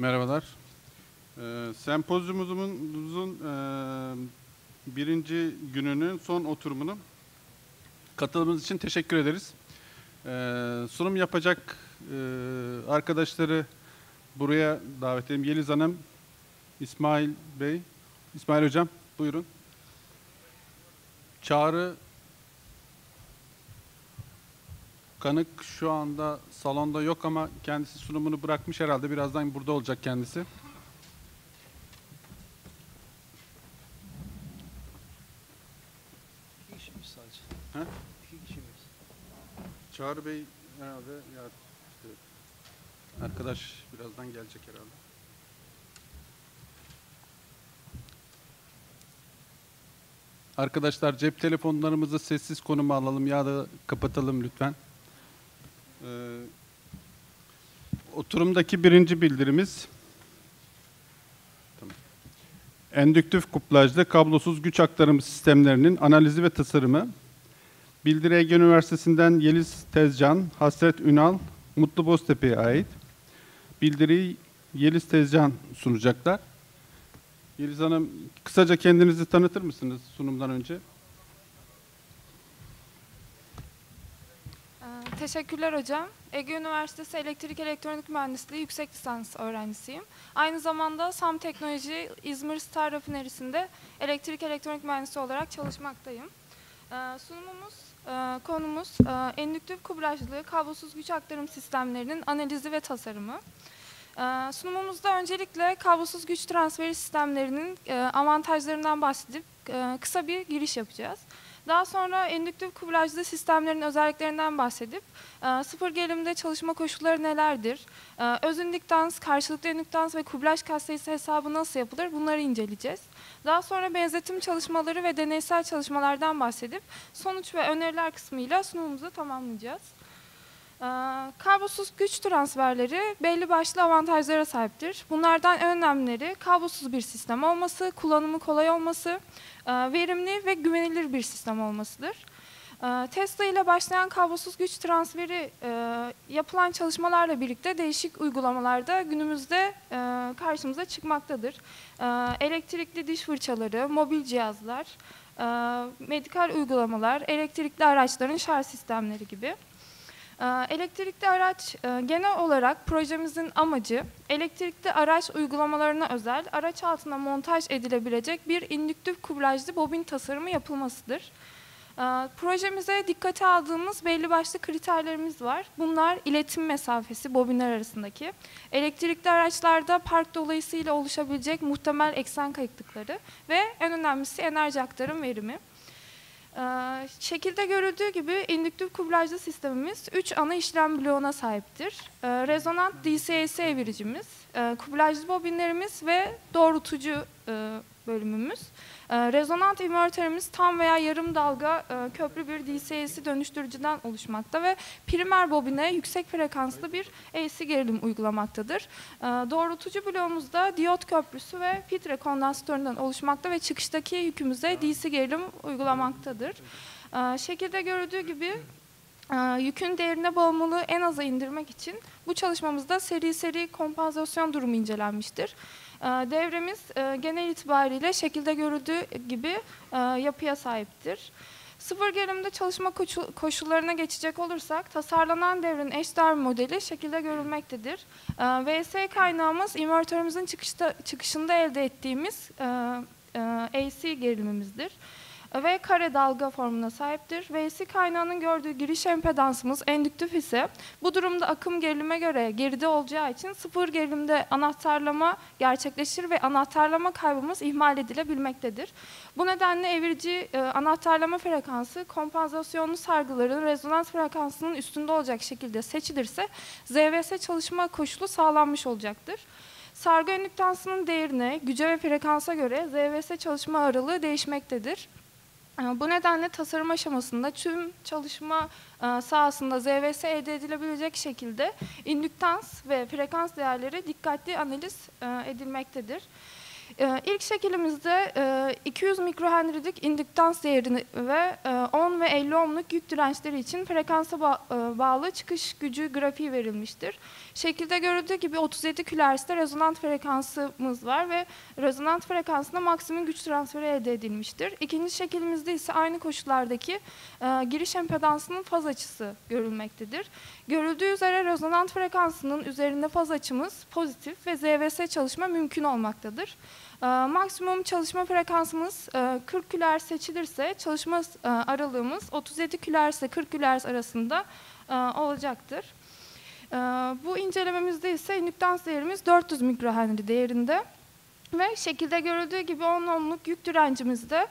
Merhabalar. Sempozyumumuzun birinci gününün son oturumunu katılımınız için teşekkür ederiz. Sunum yapacak arkadaşları buraya davet edelim. Yeliz Hanım, İsmail Bey, İsmail Hocam buyurun. Çağrı Kanık şu anda salonda yok ama kendisi sunumunu bırakmış herhalde. Birazdan burada olacak kendisi. İki kişimiz sadece. He? İki kişimiz. Çağrı Bey herhalde ya işte, arkadaş birazdan gelecek herhalde. Arkadaşlar cep telefonlarımızı sessiz konuma alalım ya da kapatalım lütfen. Oturumdaki birinci bildirimiz endüktif kuplajlı kablosuz güç aktarımı sistemlerinin analizi ve tasarımı. Bildiri Ege Üniversitesi'nden Yeliz Tezcan, Hasret Ünal, Mutlu Boztepe'ye ait. Bildiriyi Yeliz Tezcan sunacaklar. Yeliz Hanım, kısaca kendinizi tanıtır mısınız sunumdan önce? Teşekkürler hocam. Ege Üniversitesi Elektrik Elektronik Mühendisliği yüksek lisans öğrencisiyim. Aynı zamanda SAM Teknoloji İzmir Star Rafineri'sinde elektrik elektronik mühendisi olarak çalışmaktayım. Konumuz endüktif kublajlı kablosuz güç aktarım sistemlerinin analizi ve tasarımı. Sunumumuzda öncelikle kablosuz güç transferi sistemlerinin avantajlarından bahsedip kısa bir giriş yapacağız. Daha sonra endüktif kublajlı sistemlerin özelliklerinden bahsedip sıfır gerilimde çalışma koşulları nelerdir, öz indüktans, karşılıklı indüktans ve kublaj katsayısı hesabı nasıl yapılır bunları inceleyeceğiz. Daha sonra benzetim çalışmaları ve deneysel çalışmalardan bahsedip sonuç ve öneriler kısmıyla sunumumuzu tamamlayacağız. Kablosuz güç transferleri belli başlı avantajlara sahiptir. Bunlardan en önemlileri kablosuz bir sistem olması, kullanımı kolay olması, verimli ve güvenilir bir sistem olmasıdır. Tesla ile başlayan kablosuz güç transferi yapılan çalışmalarla birlikte değişik uygulamalarda günümüzde karşımıza çıkmaktadır. Elektrikli diş fırçaları, mobil cihazlar, medikal uygulamalar, elektrikli araçların şarj sistemleri gibi. Elektrikli araç genel olarak projemizin amacı elektrikli araç uygulamalarına özel araç altına montaj edilebilecek bir indüktif kublajlı bobin tasarımı yapılmasıdır. Projemize dikkate aldığımız belli başlı kriterlerimiz var. Bunlar iletim mesafesi bobinler arasındaki, elektrikli araçlarda park dolayısıyla oluşabilecek muhtemel eksen kayıklıkları ve en önemlisi enerji aktarım verimi. Şekilde görüldüğü gibi indüktif kublajlı sistemimiz 3 ana işlem bloğuna sahiptir. Rezonant DC-AC eviricimiz, kublajlı bobinlerimiz ve doğrultucu bölümümüz. Rezonant invertörümüz tam veya yarım dalga köprü bir DC-AC dönüştürücüden oluşmakta ve primer bobine yüksek frekanslı bir AC gerilim uygulamaktadır. Doğrultucu bloğumuzda diyot köprüsü ve filtre kondansatöründen oluşmakta ve çıkıştaki yükümüze DC gerilim uygulamaktadır. Şekilde görüldüğü gibi yükün değerine bağımlılığı en aza indirmek için bu çalışmamızda seri kompansasyon durumu incelenmiştir. Devremiz genel itibariyle şekilde görüldüğü gibi yapıya sahiptir. Sıfır gerilimde çalışma koşullarına geçecek olursak tasarlanan devrenin eşdeğer modeli şekilde görülmektedir. VS kaynağımız invertörümüzün çıkışında elde ettiğimiz AC gerilimimizdir ve kare dalga formuna sahiptir. VC kaynağının gördüğü giriş empedansımız endüktif ise bu durumda akım gerilime göre geride olacağı için sıfır gerilimde anahtarlama gerçekleşir ve anahtarlama kaybımız ihmal edilebilmektedir. Bu nedenle evirici anahtarlama frekansı kompansasyonlu sargıların rezonans frekansının üstünde olacak şekilde seçilirse ZVS çalışma koşulu sağlanmış olacaktır. Sargı endüktansının değerine, güce ve frekansa göre ZVS çalışma aralığı değişmektedir. Bu nedenle tasarım aşamasında tüm çalışma sahasında ZVS elde edilebilecek şekilde indüktans ve frekans değerleri dikkatli analiz edilmektedir. İlk şeklimizde 200 mikrohenry'lik indüktans değerini ve 10 ve 50 ohmluk yük dirençleri için frekansa bağlı çıkış gücü grafiği verilmiştir. Şekilde görüldüğü gibi 37 kHz'de rezonant frekansımız var ve rezonant frekansında maksimum güç transferi elde edilmiştir. İkinci şeklimizde ise aynı koşullardaki giriş empedansının faz açısı görülmektedir. Görüldüğü üzere rezonant frekansının üzerinde faz açımız pozitif ve ZVS çalışma mümkün olmaktadır. Maksimum çalışma frekansımız 40 kHz seçilirse çalışma aralığımız 37 kHz ile 40 kHz arasında olacaktır. Bu incelememizde ise indüktans değerimiz 400 mikrohenry değerinde ve şekilde görüldüğü gibi 10 ohmluk yük direncimizde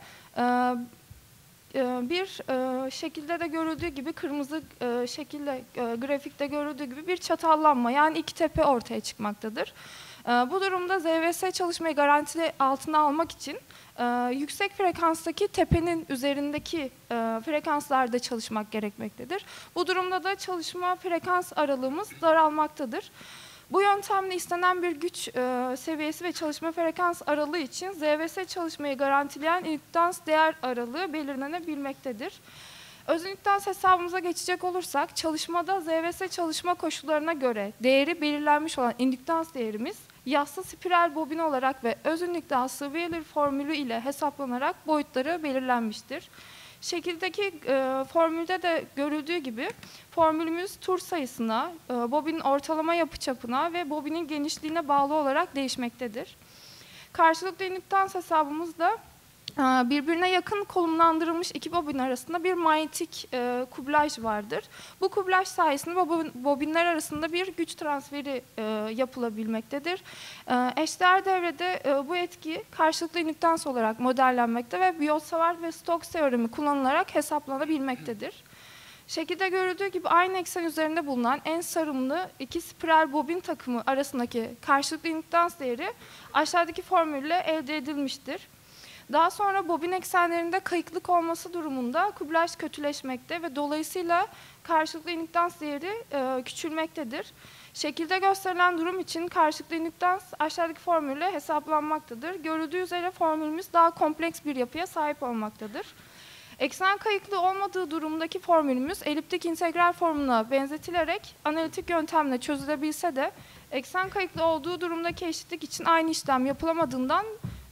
bir şekilde de görüldüğü gibi kırmızı şekilde grafikte görüldüğü gibi bir çatallanma yani iki tepe ortaya çıkmaktadır. Bu durumda ZVS çalışmayı garanti altına almak için yüksek frekanstaki tepenin üzerindeki frekanslarda çalışmak gerekmektedir. Bu durumda da çalışma frekans aralığımız daralmaktadır. Bu yöntemle istenen bir güç seviyesi ve çalışma frekans aralığı için ZVS çalışmayı garantileyen indüktans değer aralığı belirlenebilmektedir. Öz indüktans hesabımıza geçecek olursak, çalışmada ZVS çalışma koşullarına göre değeri belirlenmiş olan indüktans değerimiz, yassı spiral bobin olarak ve öz indüktansı Wheeler formülü ile hesaplanarak boyutları belirlenmiştir. Şekildeki formülde de görüldüğü gibi formülümüz tur sayısına, bobinin ortalama yapıçapına ve bobinin genişliğine bağlı olarak değişmektedir. Karşılıklı indüktans hesabımızda birbirine yakın konumlandırılmış iki bobin arasında bir manyetik kublaj vardır. Bu kublaj sayesinde bobinler arasında bir güç transferi yapılabilmektedir. Eşdeğer devrede bu etki karşılıklı indüktans olarak modellenmekte ve Biot-Savart ve Stokes teoremi kullanılarak hesaplanabilmektedir. Şekilde görüldüğü gibi aynı eksen üzerinde bulunan en sarımlı iki spiral bobin takımı arasındaki karşılıklı indüktans değeri aşağıdaki formülle elde edilmiştir. Daha sonra bobin eksenlerinde kayıklık olması durumunda kublaj kötüleşmekte ve dolayısıyla karşılıklı indüktans değeri küçülmektedir. Şekilde gösterilen durum için karşılıklı indüktans aşağıdaki formülle hesaplanmaktadır. Görüldüğü üzere formülümüz daha kompleks bir yapıya sahip olmaktadır. Eksen kayıklı olmadığı durumdaki formülümüz eliptik integral formuna benzetilerek analitik yöntemle çözülebilse de eksen kayıklı olduğu durumdaki eşitlik için aynı işlem yapılamadığından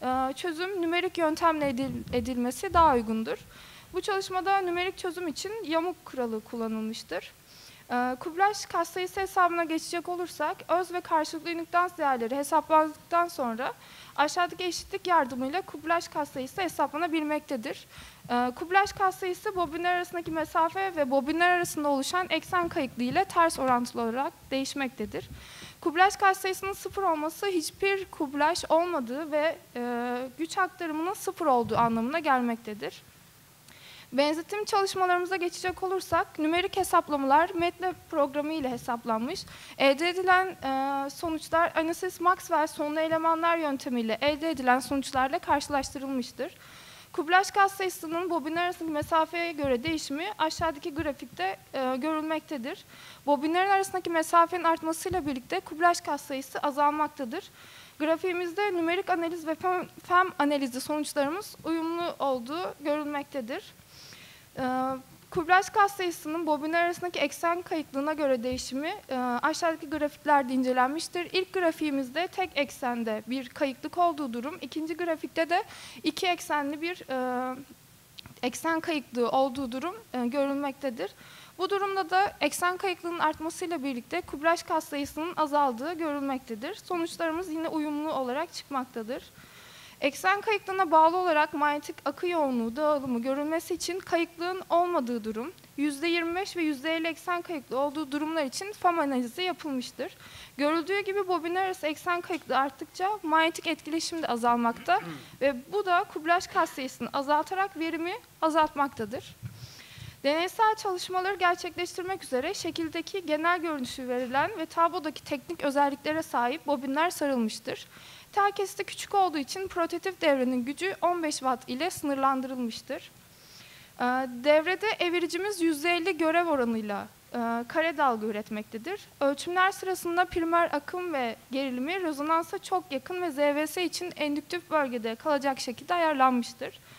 çözüm nümerik yöntemle edilmesi daha uygundur. Bu çalışmada nümerik çözüm için yamuk kuralı kullanılmıştır. Kublaj katsayısı hesabına geçecek olursak, öz ve karşılıklı indüktans değerleri hesaplandıktan sonra aşağıdaki eşitlik yardımıyla kublaj katsayısı hesaplanabilmektedir. Kublaj katsayısı bobinler arasındaki mesafe ve bobinler arasında oluşan eksen kayıklığı ile ters orantılı olarak değişmektedir. Kublaj katsayısının sıfır olması hiçbir kublaj olmadığı ve güç aktarımının sıfır olduğu anlamına gelmektedir. Benzetim çalışmalarımıza geçecek olursak, nümerik hesaplamalar MATLAB programı ile hesaplanmış. Elde edilen sonuçlar Anasys-Maxwell sonlu elemanlar yöntemiyle elde edilen sonuçlarla karşılaştırılmıştır. Kublaj katsayısının bobinler arasındaki mesafeye göre değişimi aşağıdaki grafikte görülmektedir. Bobinlerin arasındaki mesafenin artmasıyla birlikte kublaj katsayısı azalmaktadır. Grafiğimizde nümerik analiz ve FEM analizi sonuçlarımız uyumlu olduğu görülmektedir. Kublaj katsayısının bobinler arasındaki eksen kayıklığına göre değişimi aşağıdaki grafiklerde incelenmiştir. İlk grafiğimizde tek eksende bir kayıklık olduğu durum, ikinci grafikte de iki eksenli bir eksen kayıklığı olduğu durum görülmektedir. Bu durumda da eksen kayıklığının artmasıyla birlikte kublaj katsayısının azaldığı görülmektedir. Sonuçlarımız yine uyumlu olarak çıkmaktadır. Eksen kayıklığına bağlı olarak manyetik akı yoğunluğu dağılımı görülmesi için kayıklığın olmadığı durum, %25 ve %50 eksen kayıklığı olduğu durumlar için FEM analizi yapılmıştır. Görüldüğü gibi bobinler arası eksen kayıklığı arttıkça manyetik etkileşim de azalmakta ve bu da kublaj katsayısını azaltarak verimi azaltmaktadır. Deneysel çalışmaları gerçekleştirmek üzere şekildeki genel görünüşü verilen ve tablodaki teknik özelliklere sahip bobinler sarılmıştır. Tel kesiti küçük olduğu için prototip devrenin gücü 15 Watt ile sınırlandırılmıştır. Devrede eviricimiz %50 görev oranıyla kare dalga üretmektedir. Ölçümler sırasında primer akım ve gerilimi rezonansa çok yakın ve ZVS için endüktif bölgede kalacak şekilde ayarlanmıştır.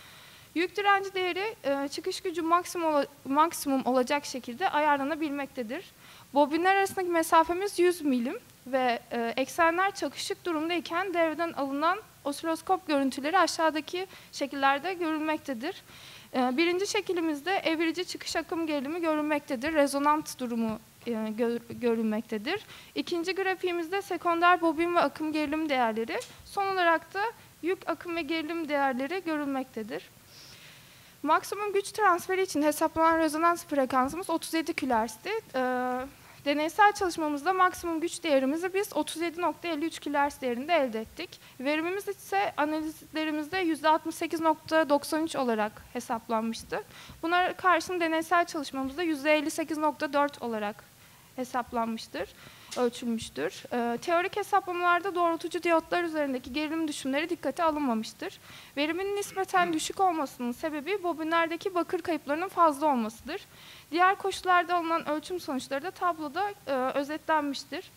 Yük direnci değeri çıkış gücü maksimum olacak şekilde ayarlanabilmektedir. Bobinler arasındaki mesafemiz 100 milim ve eksenler çakışık durumdayken devreden alınan osiloskop görüntüleri aşağıdaki şekillerde görülmektedir. Birinci şeklimizde evirici çıkış akım gerilimi görülmektedir. Rezonant durumu görülmektedir. İkinci grafiğimizde sekonder bobin ve akım gerilim değerleri, son olarak da yük, akım ve gerilim değerleri görülmektedir. Maksimum güç transferi için hesaplanan rezonans frekansımız 37 kHz'ti. Deneysel çalışmamızda maksimum güç değerimizi biz 37.53 kHz değerinde elde ettik. Verimimiz ise analizlerimizde %68.93 olarak hesaplanmıştı. Buna karşın deneysel çalışmamızda %58.4 olarak hesaplanmıştır, ölçülmüştür. Teorik hesaplamalarda doğrultucu diyotlar üzerindeki gerilim düşümleri dikkate alınmamıştır. Verimin nispeten düşük olmasının sebebi bobinlerdeki bakır kayıplarının fazla olmasıdır. Diğer koşullarda alınan ölçüm sonuçları da tabloda özetlenmiştir.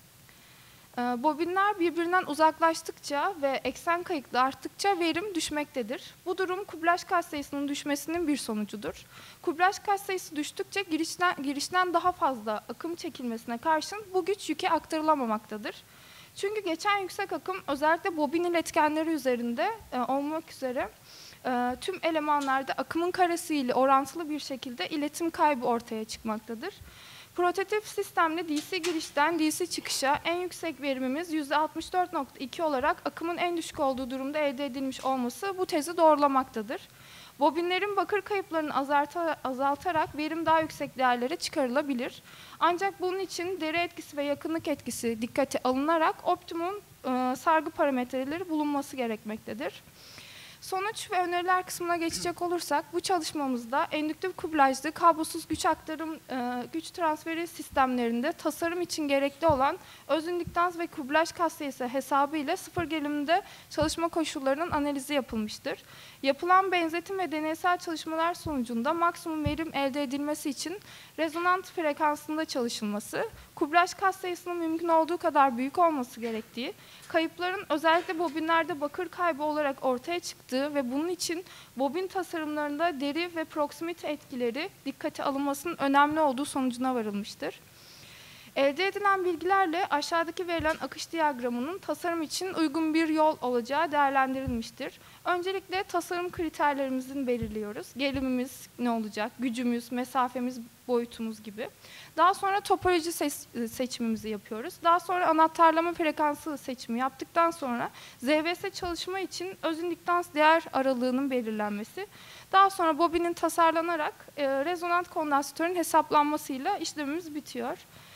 Bobinler birbirinden uzaklaştıkça ve eksen kayıklığı arttıkça verim düşmektedir. Bu durum kublaj katsayısının düşmesinin bir sonucudur. Kublaj katsayısı düştükçe girişten daha fazla akım çekilmesine karşın bu güç yüke aktarılamamaktadır. Çünkü geçen yüksek akım özellikle bobin iletkenleri üzerinde olmak üzere tüm elemanlarda akımın karesi ile orantılı bir şekilde iletim kaybı ortaya çıkmaktadır. Prototip sistemle DC girişten DC çıkışa en yüksek verimimiz %64.2 olarak akımın en düşük olduğu durumda elde edilmiş olması bu tezi doğrulamaktadır. Bobinlerin bakır kayıplarını azaltarak verim daha yüksek değerlere çıkarılabilir. Ancak bunun için deri etkisi ve yakınlık etkisi dikkate alınarak optimum sargı parametreleri bulunması gerekmektedir. Sonuç ve öneriler kısmına geçecek olursak, bu çalışmamızda endüktif kublajlı kablosuz güç aktarım, güç transferi sistemlerinde tasarım için gerekli olan öz indüktans ve kublaj katsayısı hesabı ile sıfır gerilimde çalışma koşullarının analizi yapılmıştır. Yapılan benzetim ve deneysel çalışmalar sonucunda maksimum verim elde edilmesi için rezonant frekansında çalışılması, kublaj katsayısının mümkün olduğu kadar büyük olması gerektiği, kayıpların özellikle bobinlerde bakır kaybı olarak ortaya çıktığı ve bunun için bobin tasarımlarında deri ve proximite etkileri dikkate alınmasının önemli olduğu sonucuna varılmıştır. Elde edilen bilgilerle aşağıdaki verilen akış diyagramının tasarım için uygun bir yol olacağı değerlendirilmiştir. Öncelikle tasarım kriterlerimizi belirliyoruz. Gerilimimiz ne olacak, gücümüz, mesafemiz, boyutumuz gibi. Daha sonra topoloji seçimimizi yapıyoruz. Daha sonra anahtarlama frekansı seçimi yaptıktan sonra ZVS çalışma için öz indüktans değer aralığının belirlenmesi. Daha sonra bobinin tasarlanarak rezonant kondansatörün hesaplanmasıyla işlemimiz bitiyor.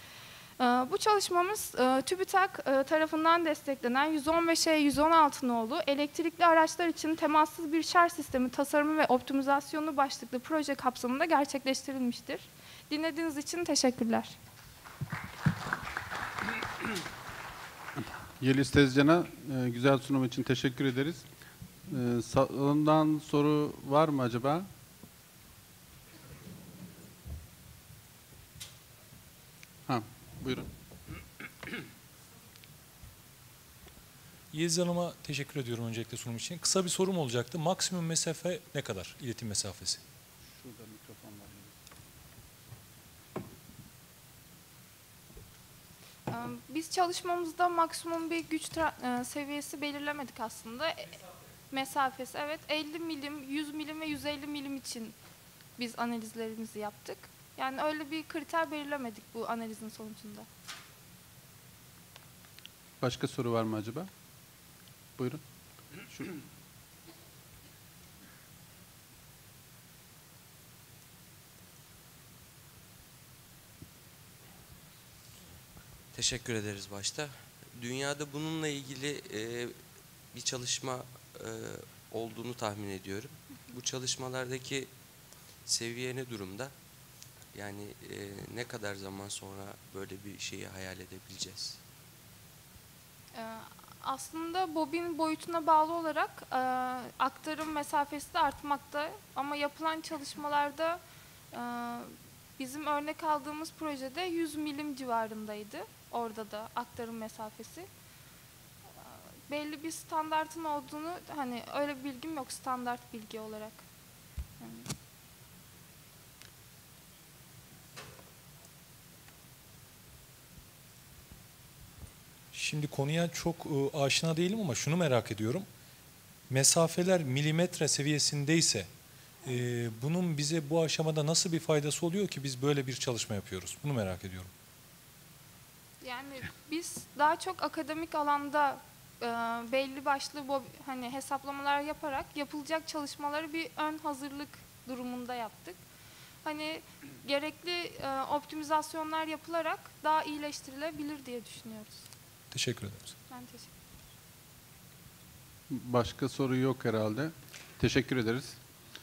Bu çalışmamız TÜBİTAK tarafından desteklenen 115E116 nolu elektrikli araçlar için temassız bir şarj sistemi tasarımı ve optimizasyonu başlıklı proje kapsamında gerçekleştirilmiştir. Dinlediğiniz için teşekkürler. Yeliz Tezcan'a güzel sunum için teşekkür ederiz. Salondan soru var mı acaba? Buyurun. Yeliz Hanım'a teşekkür ediyorum öncelikle sunum için. Kısa bir sorum olacaktı. Maksimum mesafe ne kadar? İletim mesafesi. Şurada mikrofon var. Biz çalışmamızda maksimum bir güç seviyesi belirlemedik aslında. Mesafesi evet 50 milim, 100 milim ve 150 milim için biz analizlerimizi yaptık. Yani öyle bir kriter belirlemedik bu analizin sonucunda. Başka soru var mı acaba? Buyurun. Teşekkür ederiz başta. Dünyada bununla ilgili bir çalışma olduğunu tahmin ediyorum. Bu çalışmalardaki seviye ne durumda? Yani ne kadar zaman sonra böyle bir şeyi hayal edebileceğiz? Aslında bobin boyutuna bağlı olarak aktarım mesafesi de artmakta. Ama yapılan çalışmalarda bizim örnek aldığımız projede 100 milim civarındaydı. Orada da aktarım mesafesi. belli bir standartın olduğunu, hani öyle bir bilgim yok standart bilgi olarak. Yani. Şimdi konuya çok aşina değilim ama şunu merak ediyorum. Mesafeler milimetre seviyesindeyse bunun bize bu aşamada nasıl bir faydası oluyor ki biz böyle bir çalışma yapıyoruz? Bunu merak ediyorum. Yani biz daha çok akademik alanda belli başlı hani hesaplamalar yaparak yapılacak çalışmaları bir ön hazırlık durumunda yaptık. Hani gerekli optimizasyonlar yapılarak daha iyileştirilebilir diye düşünüyoruz. Teşekkür ederiz. Ben teşekkür ederim. Başka soru yok herhalde. Teşekkür ederiz.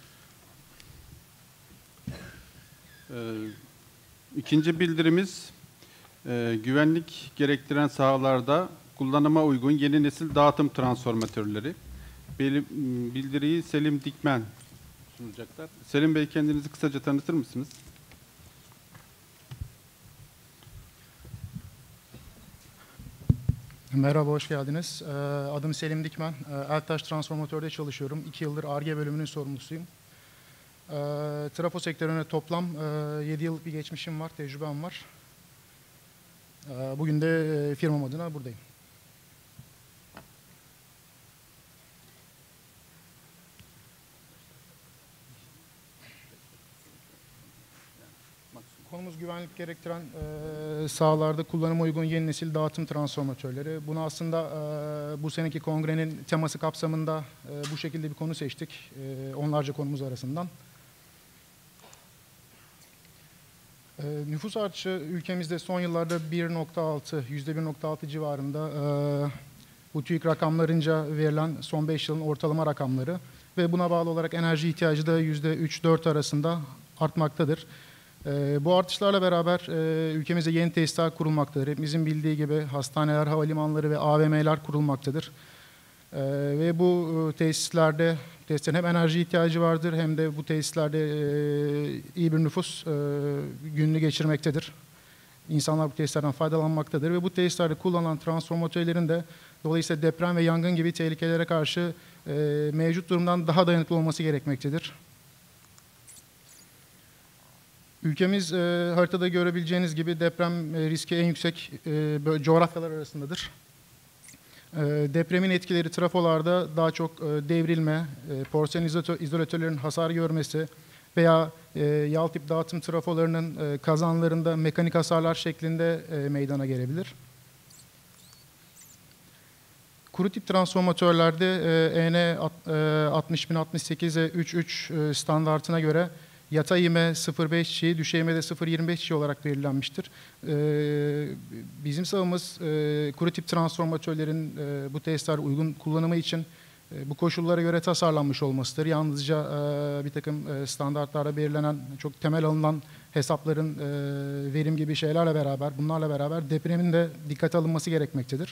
İkinci bildirimiz, güvenlik gerektiren sahalarda kullanıma uygun yeni nesil dağıtım transformatörleri. Bildiriyi Selim Dikmen sunacaklar. Selim Bey, kendinizi kısaca tanıtır mısınız? Merhaba, hoş geldiniz. Adım Selim Dikmen. Ertaş Transformatör'de çalışıyorum. 2 yıldır Ar-Ge bölümünün sorumlusuyum. Trafo sektörüne toplam 7 yıl bir geçmişim var, tecrübem var. Bugün de firmam adına buradayım. Konumuz güvenlik gerektiren sahalarda kullanıma uygun yeni nesil dağıtım transformatörleri. Bunu aslında bu seneki kongrenin teması kapsamında bu şekilde bir konu seçtik. Onlarca konumuz arasından. Nüfus artışı ülkemizde son yıllarda %1.6 civarında. Bu TÜİK rakamlarınca verilen son 5 yılın ortalama rakamları ve buna bağlı olarak enerji ihtiyacı da %3-4 arasında artmaktadır. Bu artışlarla beraber ülkemizde yeni tesisler kurulmaktadır. Hepimizin bildiği gibi hastaneler, havalimanları ve AVM'ler kurulmaktadır. Ve bu tesislerin hem enerji ihtiyacı vardır hem de bu tesislerde iyi bir nüfus gününü geçirmektedir. İnsanlar bu tesislerden faydalanmaktadır ve bu tesislerde kullanılan transformatörlerin de dolayısıyla deprem ve yangın gibi tehlikelere karşı mevcut durumdan daha dayanıklı olması gerekmektedir. Ülkemiz haritada görebileceğiniz gibi deprem riski en yüksek coğrafyalar arasındadır. Depremin etkileri trafolarda daha çok devrilme, porselen izolatörlerin hasar görmesi veya yal tip dağıtım trafolarının kazanlarında mekanik hasarlar şeklinde meydana gelebilir. Kuru tip transformatörlerde EN 60068'e 3.3 standartına göre yatay ime 0.5G, düşey ime de 0.25G olarak belirlenmiştir. Bizim sahamız kuru tip transformatörlerin bu tesisler uygun kullanımı için bu koşullara göre tasarlanmış olmasıdır. Yalnızca bir takım standartlarda belirlenen, çok temel alınan hesapların verim gibi şeylerle beraber, bunlarla beraber depremin de dikkate alınması gerekmektedir.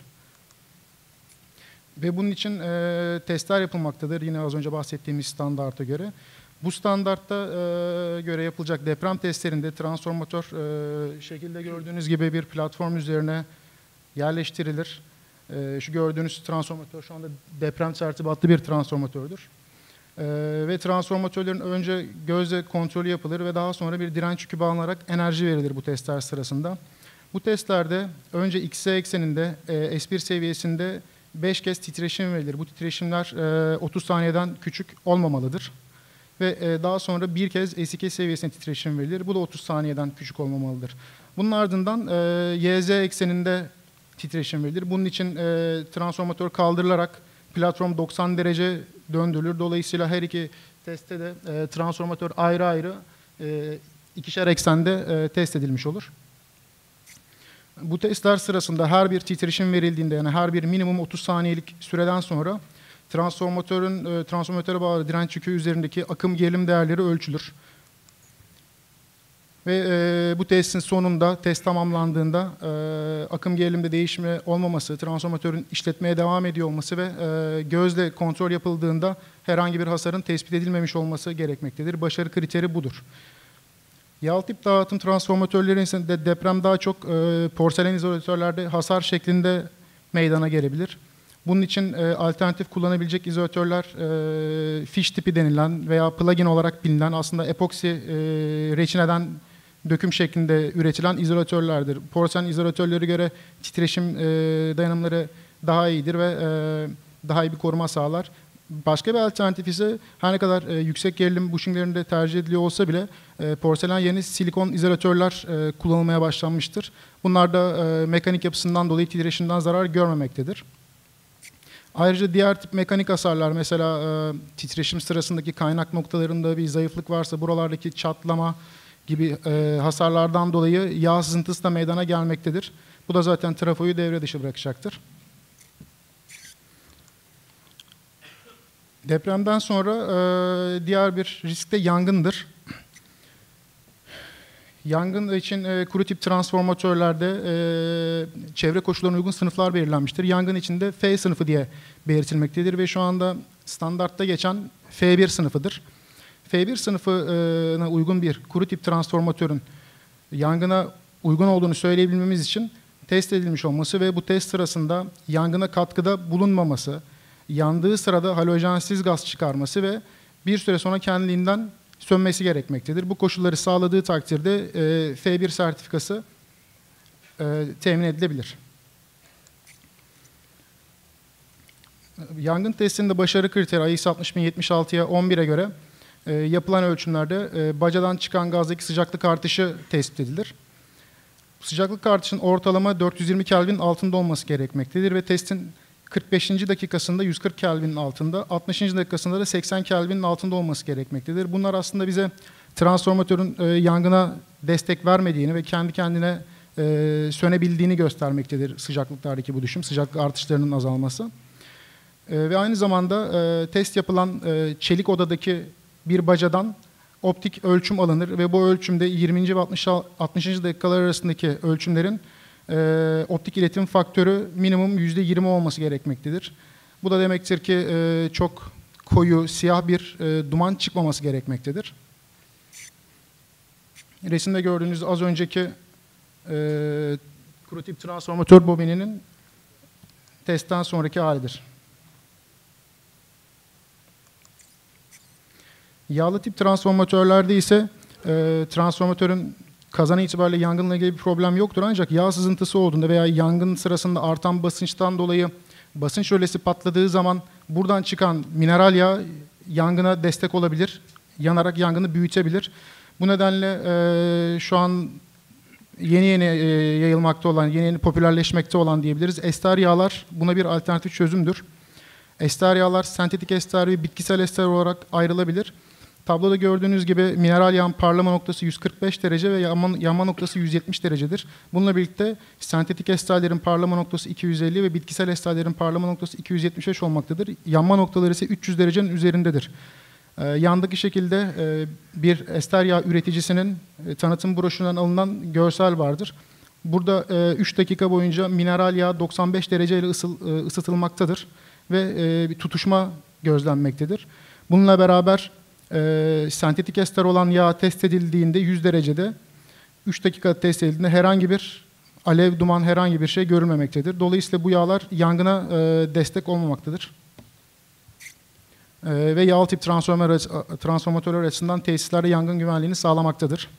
Ve bunun için testler yapılmaktadır. Yine az önce bahsettiğimiz standarta göre. Bu standartta göre yapılacak deprem testlerinde transformatör şekilde gördüğünüz gibi bir platform üzerine yerleştirilir. Şu gördüğünüz transformatör şu anda deprem tertibatlı bir transformatördür. Ve transformatörlerin önce gözle kontrolü yapılır ve daha sonra bir direnç yükü bağlanarak enerji verilir bu testler sırasında. Bu testlerde önce X ekseninde S1 seviyesinde 5 kez titreşim verilir. Bu titreşimler 30 saniyeden küçük olmamalıdır. Ve daha sonra bir kez S2 seviyesine titreşim verilir. Bu da 30 saniyeden küçük olmamalıdır. Bunun ardından YZ ekseninde titreşim verilir. Bunun için transformatör kaldırılarak platform 90 derece döndürülür. Dolayısıyla her iki testte de transformatör ayrı ayrı ikişer eksende test edilmiş olur. Bu testler sırasında her bir titreşim verildiğinde, yani her bir minimum 30 saniyelik süreden sonra transformatöre bağlı direnç yükü üzerindeki akım gerilim değerleri ölçülür. Ve bu testin sonunda, test tamamlandığında akım gerilimde değişme olmaması, transformatörün işletmeye devam ediyor olması ve gözle kontrol yapıldığında herhangi bir hasarın tespit edilmemiş olması gerekmektedir. Başarı kriteri budur. Yal tip dağıtım transformatörlerin ise deprem daha çok porselen izolatörlerde hasar şeklinde meydana gelebilir. Bunun için alternatif kullanabilecek izolatörler fiş tipi denilen veya plugin olarak bilinen aslında epoksi reçineden döküm şeklinde üretilen izolatörlerdir. Porselen izolatörlere göre titreşim dayanımları daha iyidir ve daha iyi bir koruma sağlar. Başka bir alternatif ise her ne kadar yüksek gerilim bushinglerinde tercih ediliyor olsa bile porselen yerine silikon izolatörler kullanılmaya başlanmıştır. Bunlar da mekanik yapısından dolayı titreşimden zarar görmemektedir. Ayrıca diğer tip mekanik hasarlar, mesela titreşim sırasındaki kaynak noktalarında bir zayıflık varsa buralardaki çatlama gibi hasarlardan dolayı yağ sızıntısı da meydana gelmektedir. Bu da zaten trafoyu devre dışı bırakacaktır. Depremden sonra diğer bir risk de yangındır. Yangın için kuru tip transformatörlerde çevre koşullarına uygun sınıflar belirlenmiştir. Yangın içinde F sınıfı diye belirtilmektedir ve şu anda standartta geçen F1 sınıfıdır. F1 sınıfına uygun bir kuru tip transformatörün yangına uygun olduğunu söyleyebilmemiz için test edilmiş olması ve bu test sırasında yangına katkıda bulunmaması, yandığı sırada halojensiz gaz çıkarması ve bir süre sonra kendiliğinden sönmesi gerekmektedir. Bu koşulları sağladığı takdirde F1 sertifikası temin edilebilir. Yangın testinde başarı kriteri IS 60076'ya 11'e göre yapılan ölçümlerde bacadan çıkan gazdaki sıcaklık artışı tespit edilir. Sıcaklık artışının ortalama 420 Kelvin'in altında olması gerekmektedir ve testin 45. dakikasında 140 Kelvin'in altında, 60. dakikasında da 80 Kelvin'in altında olması gerekmektedir. Bunlar aslında bize transformatörün yangına destek vermediğini ve kendi kendine sönebildiğini göstermektedir sıcaklıklardaki bu düşüm, sıcaklık artışlarının azalması. Ve aynı zamanda test yapılan çelik odadaki bir bacadan optik ölçüm alınır ve bu ölçümde 20. ve 60. dakikalar arasındaki ölçümlerin optik iletim faktörü minimum %20 olması gerekmektedir. Bu da demektir ki çok koyu, siyah bir duman çıkmaması gerekmektedir. Resimde gördüğünüz az önceki kuru tip transformatör bobininin testten sonraki halidir. Yağlı tip transformatörlerde ise transformatörün kazanı itibariyle yangınla ilgili bir problem yoktur, ancak yağ sızıntısı olduğunda veya yangın sırasında artan basınçtan dolayı basınç rölesi patladığı zaman buradan çıkan mineral yağ yangına destek olabilir, yanarak yangını büyütebilir. Bu nedenle şu an yeni yayılmakta olan, yeni popülerleşmekte olan diyebiliriz. Ester yağlar buna bir alternatif çözümdür. Ester yağlar sentetik ester ve bitkisel ester olarak ayrılabilir. Tabloda gördüğünüz gibi mineral yağın parlama noktası 145 derece ve yanma noktası 170 derecedir. Bununla birlikte sentetik esterlerin parlama noktası 250 ve bitkisel esterlerin parlama noktası 275 olmaktadır. Yanma noktaları ise 300 derecenin üzerindedir. Yandaki şekilde bir ester yağ üreticisinin tanıtım broşüründen alınan görsel vardır. Burada 3 dakika boyunca mineral yağ 95 dereceyle ısıtılmaktadır ve bir tutuşma gözlenmektedir. Bununla beraber sentetik ester olan yağ test edildiğinde 100 derecede 3 dakika test edildiğinde herhangi bir alev, duman, herhangi bir şey görülmemektedir. Dolayısıyla bu yağlar yangına destek olmamaktadır. Ve yağlı tip transformatörler açısından tesislerde yangın güvenliğini sağlamaktadır.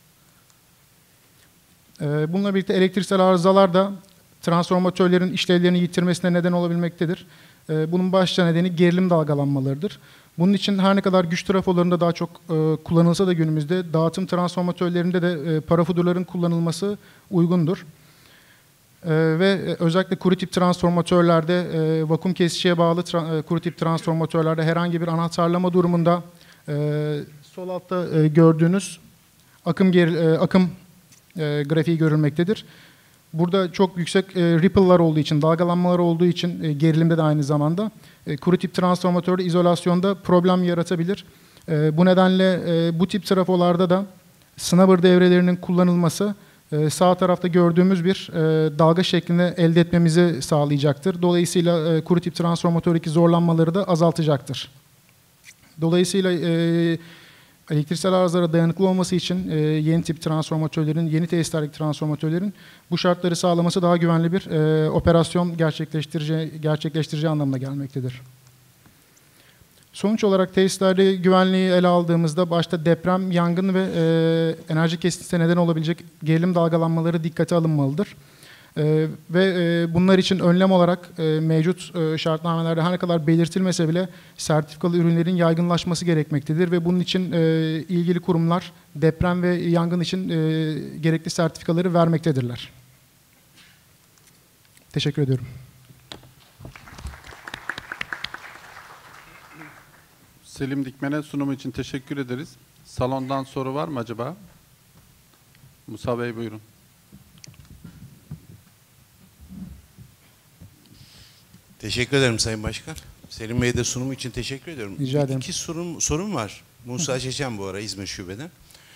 Bununla birlikte elektriksel arızalar da transformatörlerin işlevlerini yitirmesine neden olabilmektedir. Bunun başlıca nedeni gerilim dalgalanmalarıdır. Bunun için her ne kadar güç trafolarında daha çok kullanılsa da günümüzde dağıtım transformatörlerinde de parafudurların kullanılması uygundur. Ve özellikle kuru tip transformatörlerde, vakum kesiciye bağlı kuru tip transformatörlerde herhangi bir anahtarlama durumunda sol altta gördüğünüz akım grafiği görülmektedir. Burada çok yüksek ripple'lar olduğu için, dalgalanmalar olduğu için gerilimde de aynı zamanda kuru tip transformatörde izolasyonda problem yaratabilir. Bu nedenle bu tip trafolarda da snubber devrelerinin kullanılması sağ tarafta gördüğümüz bir dalga şeklinde elde etmemizi sağlayacaktır. Dolayısıyla kuru tip transformatördeki zorlanmaları da azaltacaktır. Dolayısıyla elektriksel arızalara dayanıklı olması için yeni tip transformatörlerin, yeni tesislerdeki transformatörlerin bu şartları sağlaması daha güvenli bir operasyon gerçekleştireceği anlamına gelmektedir. Sonuç olarak tesislerde güvenliği ele aldığımızda başta deprem, yangın ve enerji kesintisine neden olabilecek gerilim dalgalanmaları dikkate alınmalıdır. Ve bunlar için önlem olarak mevcut şartnamelerde her ne kadar belirtilmese bile sertifikalı ürünlerin yaygınlaşması gerekmektedir ve bunun için ilgili kurumlar deprem ve yangın için gerekli sertifikaları vermektedirler. Teşekkür ediyorum. Selim Dikmen'e sunumu için teşekkür ederiz. Salondan soru var mı acaba? Musa Bey buyurun. Teşekkür ederim Sayın Başkan. Selim Bey'e de sunumu için teşekkür ediyorum. Rica ederim. İki sorum var. Musa Çeçen bu ara İzmir Şube'den.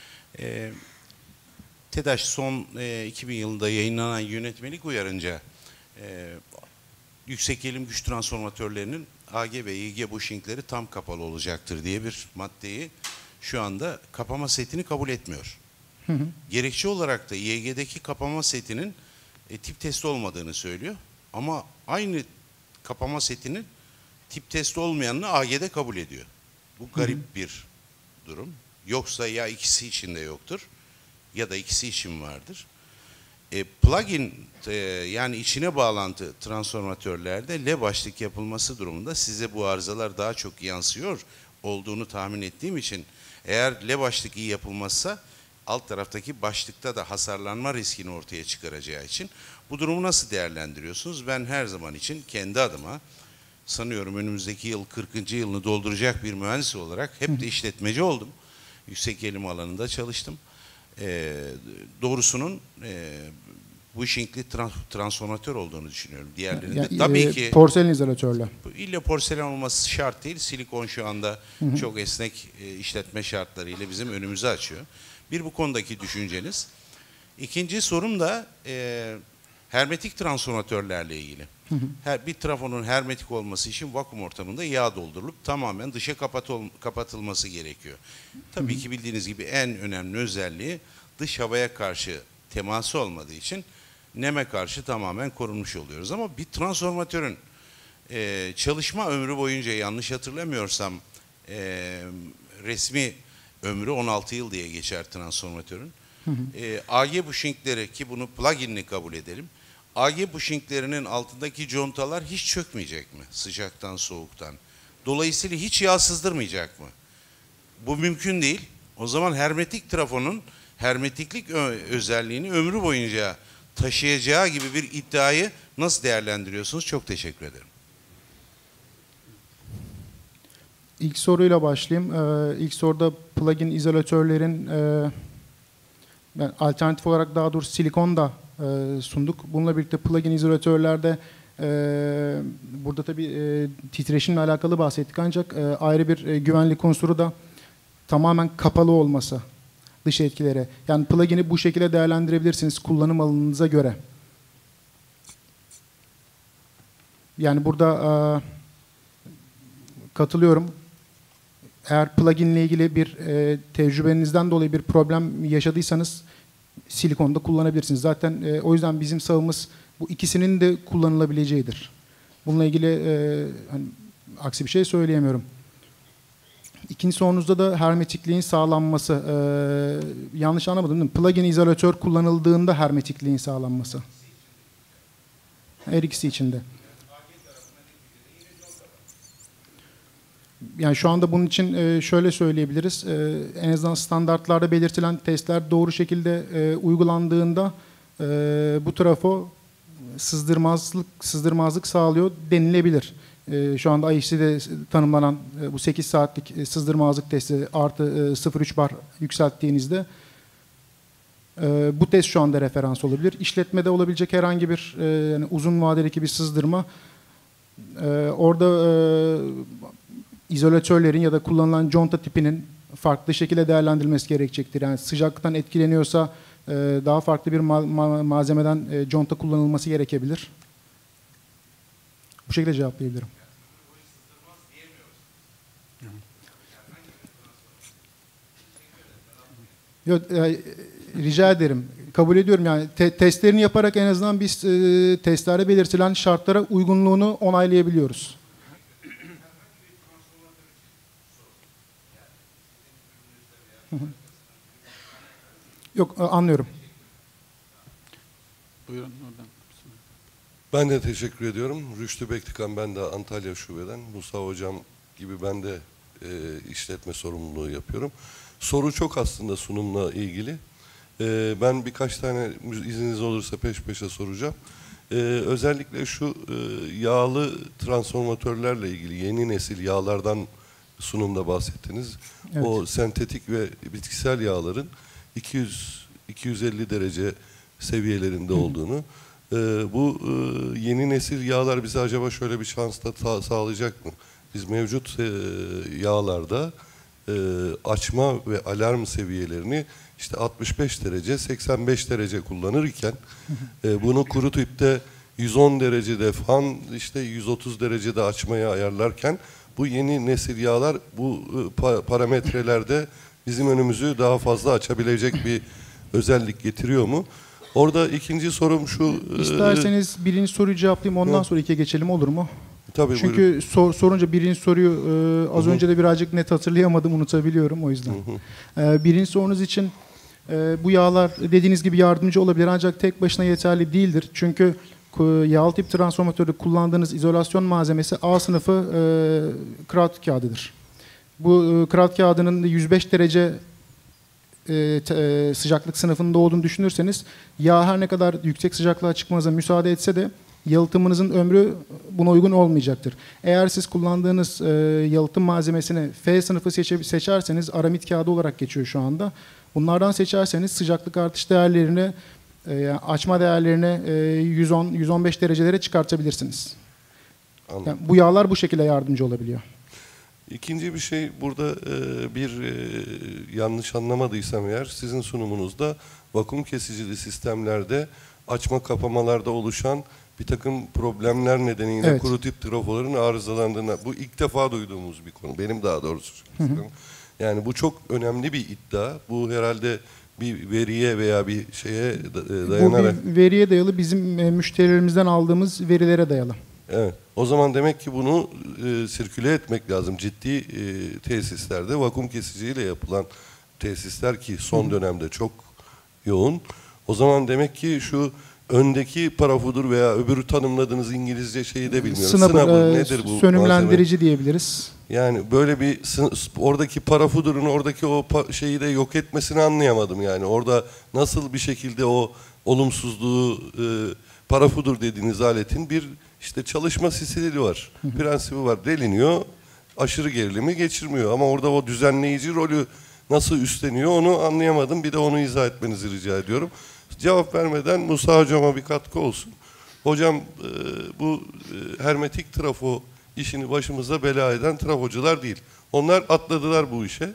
TEDAŞ son 2000 yılında yayınlanan yönetmelik uyarınca yüksek gerilim güç transformatörlerinin AG ve İG bushingleri tam kapalı olacaktır diye bir maddeyi şu anda kapama setini kabul etmiyor. Gerekçe olarak da İEG'deki kapama setinin tip testi olmadığını söylüyor. Ama aynı kapama setinin tip testi olmayanını AG'de kabul ediyor. Bu garip bir durum. Yoksa ya ikisi için de yoktur ya da ikisi için vardır. Plug-in yani içine bağlantı transformatörlerde L başlık yapılması durumunda size bu arızalar daha çok yansıyor olduğunu tahmin ettiğim için eğer L başlık iyi yapılmazsa alt taraftaki başlıkta da hasarlanma riskini ortaya çıkaracağı için bu durumu nasıl değerlendiriyorsunuz? Ben her zaman için kendi adıma sanıyorum önümüzdeki yıl 40. yılını dolduracak bir mühendis olarak hep de işletmeci oldum. Yüksek gerilim alanında çalıştım. Doğrusunun bushingli transformatör olduğunu düşünüyorum. Diğerlerinde Yani, tabii ki porselen izolatörle. İlle porselen olması şart değil. Silikon şu anda çok esnek işletme şartlarıyla bizim önümüzü açıyor. Bir bu konudaki düşünceniz. İkinci sorum da hermetik transformatörlerle ilgili. Bir trafonun hermetik olması için vakum ortamında yağ doldurulup tamamen dışa kapatılması gerekiyor. Tabii ki bildiğiniz gibi en önemli özelliği dış havaya karşı teması olmadığı için neme karşı tamamen korunmuş oluyoruz. Ama bir transformatörün çalışma ömrü boyunca yanlış hatırlamıyorsam resmi ömrü 16 yıl diye geçer transformatörün. AG bushingleri ki bunu plug-in'li kabul edelim. AG bushinglerinin altındaki contalar hiç çökmeyecek mi? Sıcaktan, soğuktan. Dolayısıyla hiç yağ sızdırmayacak mı? Bu mümkün değil. O zaman hermetik trafonun hermetiklik özelliğini ömrü boyunca taşıyacağı gibi bir iddiayı nasıl değerlendiriyorsunuz? Çok teşekkür ederim. İlk soruyla başlayayım. İlk soruda plug-in izolatörlerin alternatif olarak daha doğrusu silikon da sunduk. Bununla birlikte plug-in izolatörlerde burada tabii titreşimle alakalı bahsettik ancak ayrı bir güvenlik unsuru da tamamen kapalı olması dış etkilere. Yani plugin'i bu şekilde değerlendirebilirsiniz kullanım alanınıza göre. Yani burada katılıyorum. Eğer plugin ile ilgili bir tecrübenizden dolayı bir problem yaşadıysanız silikonda kullanabilirsiniz. Zaten o yüzden bizim savımız bu ikisinin de kullanılabileceğidir. Bununla ilgili hani, aksi bir şey söyleyemiyorum. İkinci sorunuzda da hermetikliğin sağlanması. Yanlış anlamadım değil mi? Plug-in izolatör kullanıldığında hermetikliğin sağlanması. Her ikisi için de. Yani şu anda bunun için şöyle söyleyebiliriz. En azından standartlarda belirtilen testler doğru şekilde uygulandığında bu trafo sızdırmazlık sağlıyor denilebilir. Şu anda IEC'de tanımlanan bu 8 saatlik sızdırmazlık testi artı 0,3 bar yükselttiğinizde bu test şu anda referans olabilir. İşletmede olabilecek herhangi bir yani uzun vadedeki bir sızdırma orada izolatörlerin ya da kullanılan conta tipinin farklı şekilde değerlendirilmesi gerekecektir. Yani sıcaklıktan etkileniyorsa daha farklı bir malzemeden conta kullanılması gerekebilir. Bu şekilde cevaplayabilirim. Yok, rica ederim. Kabul ediyorum yani testlerini yaparak en azından biz testlerde belirtilen şartlara uygunluğunu onaylayabiliyoruz. Yok, anlıyorum. Buyurun oradan. Ben de teşekkür ediyorum. Rüştü Bektikan, ben de Antalya Şube'den. Musa Hocam gibi ben de işletme sorumluluğu yapıyorum. Soru çok aslında sunumla ilgili. Ben birkaç tane izniniz olursa peş peşe soracağım. Özellikle şu yağlı transformatörlerle ilgili yeni nesil yağlardan sunumda bahsettiniz. Evet. O sentetik ve bitkisel yağların 200-250 derece seviyelerinde olduğunu. Bu yeni nesil yağlar bize acaba şöyle bir şans da sağlayacak mı? Biz mevcut yağlarda açma ve alarm seviyelerini işte 65 derece, 85 derece kullanırken bunu kuru tüpte 110 derecede fan, işte 130 derecede açmaya ayarlarken bu yeni nesil yağlar bu parametrelerde bizim önümüzü daha fazla açabilecek bir özellik getiriyor mu? Orada ikinci sorum şu. İsterseniz birinci soruyu cevaplayayım, ondan sonra ikiye geçelim, olur mu? Tabii, çünkü sorunca birinci soruyu az önce de birazcık net hatırlayamadım, unutabiliyorum o yüzden. Birinci sorunuz için bu yağlar dediğiniz gibi yardımcı olabilir ancak tek başına yeterli değildir. Çünkü yağlı tip transformatörde kullandığınız izolasyon malzemesi A sınıfı kraut kağıdıdır. Bu kraut kağıdının 105 derece sıcaklık sınıfında olduğunu düşünürseniz yağ her ne kadar yüksek sıcaklığa çıkmanıza müsaade etse de yalıtımınızın ömrü buna uygun olmayacaktır. Eğer siz kullandığınız yalıtım malzemesini F sınıfı seçerseniz, aramit kağıdı olarak geçiyor şu anda. Bunlardan seçerseniz sıcaklık artış değerlerini, açma değerlerini 110-115 derecelere çıkartabilirsiniz. Yani bu yağlar bu şekilde yardımcı olabiliyor. İkinci bir şey burada yanlış anlamadıysam eğer sizin sunumunuzda vakum kesicili sistemlerde açma kapamalarda oluşan bir takım problemler nedeniyle evet, kuru tip trafoların arızalandığına, bu ilk defa duyduğumuz bir konu. Benim daha doğrusu. Yani bu çok önemli bir iddia. Bu herhalde bir veriye veya bir şeye dayanarak. Bu bir veriye dayalı, bizim müşterilerimizden aldığımız verilere dayalı. Evet. O zaman demek ki bunu sirküle etmek lazım. Ciddi tesislerde vakum kesiciyle yapılan tesisler ki son dönemde çok yoğun. O zaman demek ki şu öndeki parafudur veya öbürü tanımladığınız İngilizce şeyi de bilmiyorum. Snubber nedir bu? Sönümlendirici malzeme diyebiliriz. Yani böyle bir oradaki parafudurun oradaki o şeyi de yok etmesini anlayamadım yani. Orada nasıl bir şekilde o olumsuzluğu parafudur dediğiniz aletin bir işte çalışma sisili var. Prensibi var. Deliniyor. Aşırı gerilimi geçirmiyor. Ama orada o düzenleyici rolü nasıl üstleniyor onu anlayamadım. Bir de onu izah etmenizi rica ediyorum. Cevap vermeden Musa Hocama bir katkı olsun. Hocam bu hermetik trafo işini başımıza bela eden trafocular değil. Onlar atladılar bu işe.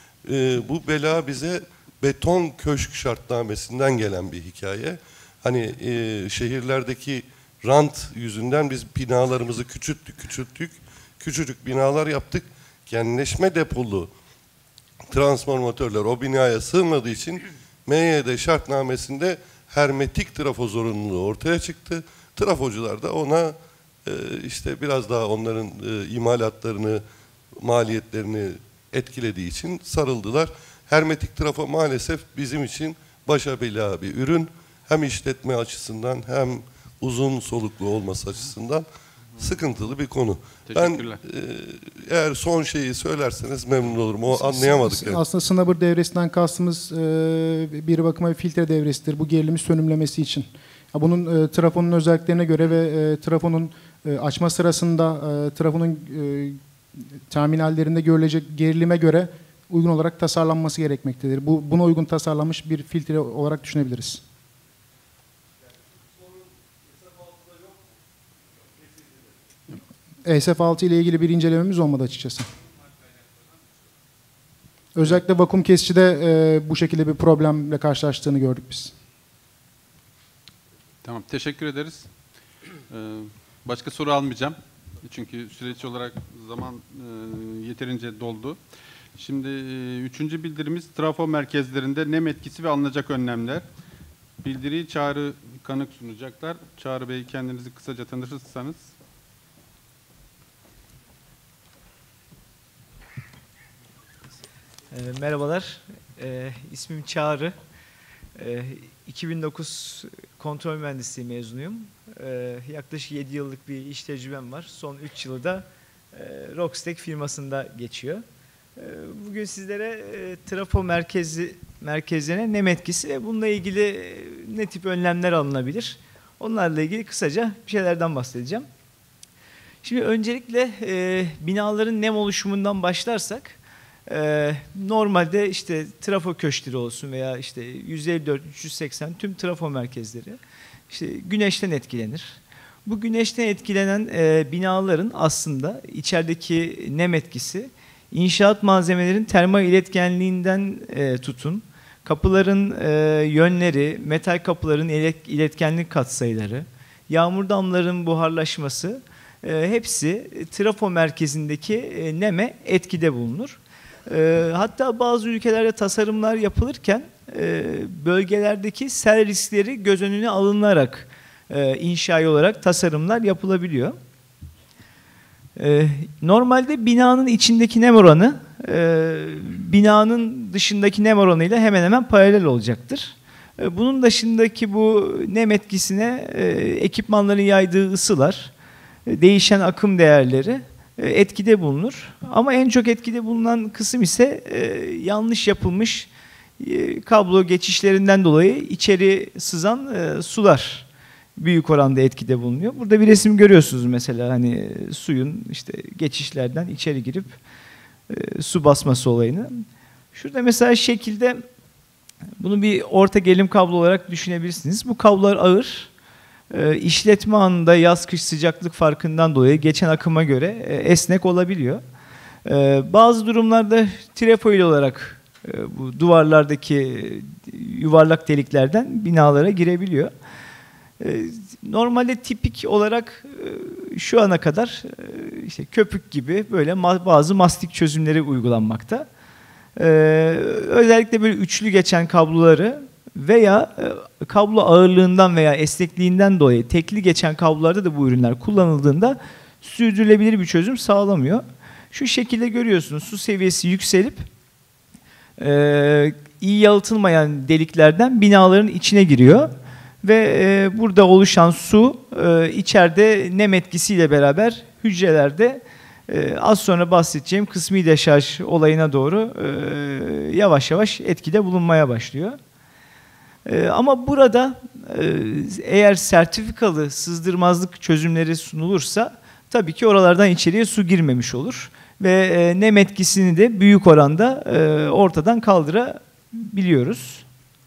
Bu bela bize beton köşk şartnamesinden gelen bir hikaye. Hani şehirlerdeki rant yüzünden biz binalarımızı küçülttük. Küçücük binalar yaptık. Genleşme depolu transformatörler o binaya sığmadığı için MYD şartnamesinde hermetik trafo zorunluluğu ortaya çıktı. Trafocular da ona işte biraz daha onların imalatlarını, maliyetlerini etkilediği için sarıldılar. Hermetik trafo maalesef bizim için başa bela bir ürün. Hem işletme açısından hem uzun soluklu olması açısından sıkıntılı bir konu. Ben eğer son şeyi söylerseniz memnun olurum. O anlayamadık. Yani. Aslında snubber devresinden kastımız bir bakıma bir filtre devresidir. Bu gerilimi sönümlemesi için. Bunun trafonun özelliklerine göre ve trafonun açma sırasında trafonun terminallerinde görülecek gerilime göre uygun olarak tasarlanması gerekmektedir. Buna uygun tasarlanmış bir filtre olarak düşünebiliriz. SF6 ile ilgili bir incelememiz olmadı açıkçası. Özellikle vakum kesicide bu şekilde bir problemle karşılaştığını gördük biz. Tamam, teşekkür ederiz. Başka soru almayacağım. Çünkü süreç olarak zaman yeterince doldu. Şimdi üçüncü bildirimiz trafo merkezlerinde nem etkisi ve alınacak önlemler. Bildiriyi Çağrı Kanık sunacaklar. Çağrı Bey, kendinizi kısaca tanıtırsanız. Merhabalar, ismim Çağrı. 2009 kontrol mühendisliği mezunuyum. Yaklaşık 7 yıllık bir iş tecrübem var. Son 3 yılı da Rockstack firmasında geçiyor. Bugün sizlere trafo merkezlerine nem etkisi ve bununla ilgili ne tip önlemler alınabilir? Onlarla ilgili kısaca bir şeylerden bahsedeceğim. Şimdi öncelikle binaların nem oluşumundan başlarsak, normalde işte trafo köşkleri olsun veya işte 154, 380 tüm trafo merkezleri işte güneşten etkilenir. Bu güneşten etkilenen binaların aslında içerideki nem etkisi inşaat malzemelerin termal iletkenliğinden tutun, kapıların yönleri, metal kapıların iletkenlik katsayıları, yağmur damlarının buharlaşması hepsi trafo merkezindeki neme etkide bulunur. Hatta bazı ülkelerde tasarımlar yapılırken bölgelerdeki sel riskleri göz önüne alınarak inşai olarak tasarımlar yapılabiliyor. Normalde binanın içindeki nem oranı binanın dışındaki nem oranıyla hemen hemen paralel olacaktır. Bunun dışındaki bu nem etkisine ekipmanların yaydığı ısılar, değişen akım değerleri etkide bulunur. Ama en çok etkide bulunan kısım ise yanlış yapılmış kablo geçişlerinden dolayı içeri sızan sular büyük oranda etkide bulunuyor. Burada bir resim görüyorsunuz mesela, hani suyun işte geçişlerden içeri girip su basması olayını. Şurada mesela şekilde bunu bir orta gerilim kablo olarak düşünebilirsiniz. Bu kablolar ağır. İşletme anında yaz-kış sıcaklık farkından dolayı geçen akıma göre esnek olabiliyor. Bazı durumlarda trefoil olarak bu duvarlardaki yuvarlak deliklerden binalara girebiliyor. Normalde tipik olarak şu ana kadar işte köpük gibi böyle bazı mastik çözümleri uygulanmakta. Özellikle böyle üçlü geçen kabloları veya kablo ağırlığından veya esnekliğinden dolayı tekli geçen kablolarda da bu ürünler kullanıldığında sürdürülebilir bir çözüm sağlamıyor. Şu şekilde görüyorsunuz, su seviyesi yükselip iyi yalıtılmayan deliklerden binaların içine giriyor ve burada oluşan su içeride nem etkisiyle beraber hücrelerde az sonra bahsedeceğim kısmi deşarj olayına doğru yavaş yavaş etkide bulunmaya başlıyor. Ama burada eğer sertifikalı sızdırmazlık çözümleri sunulursa tabii ki oralardan içeriye su girmemiş olur ve nem etkisini de büyük oranda ortadan kaldırabiliyoruz.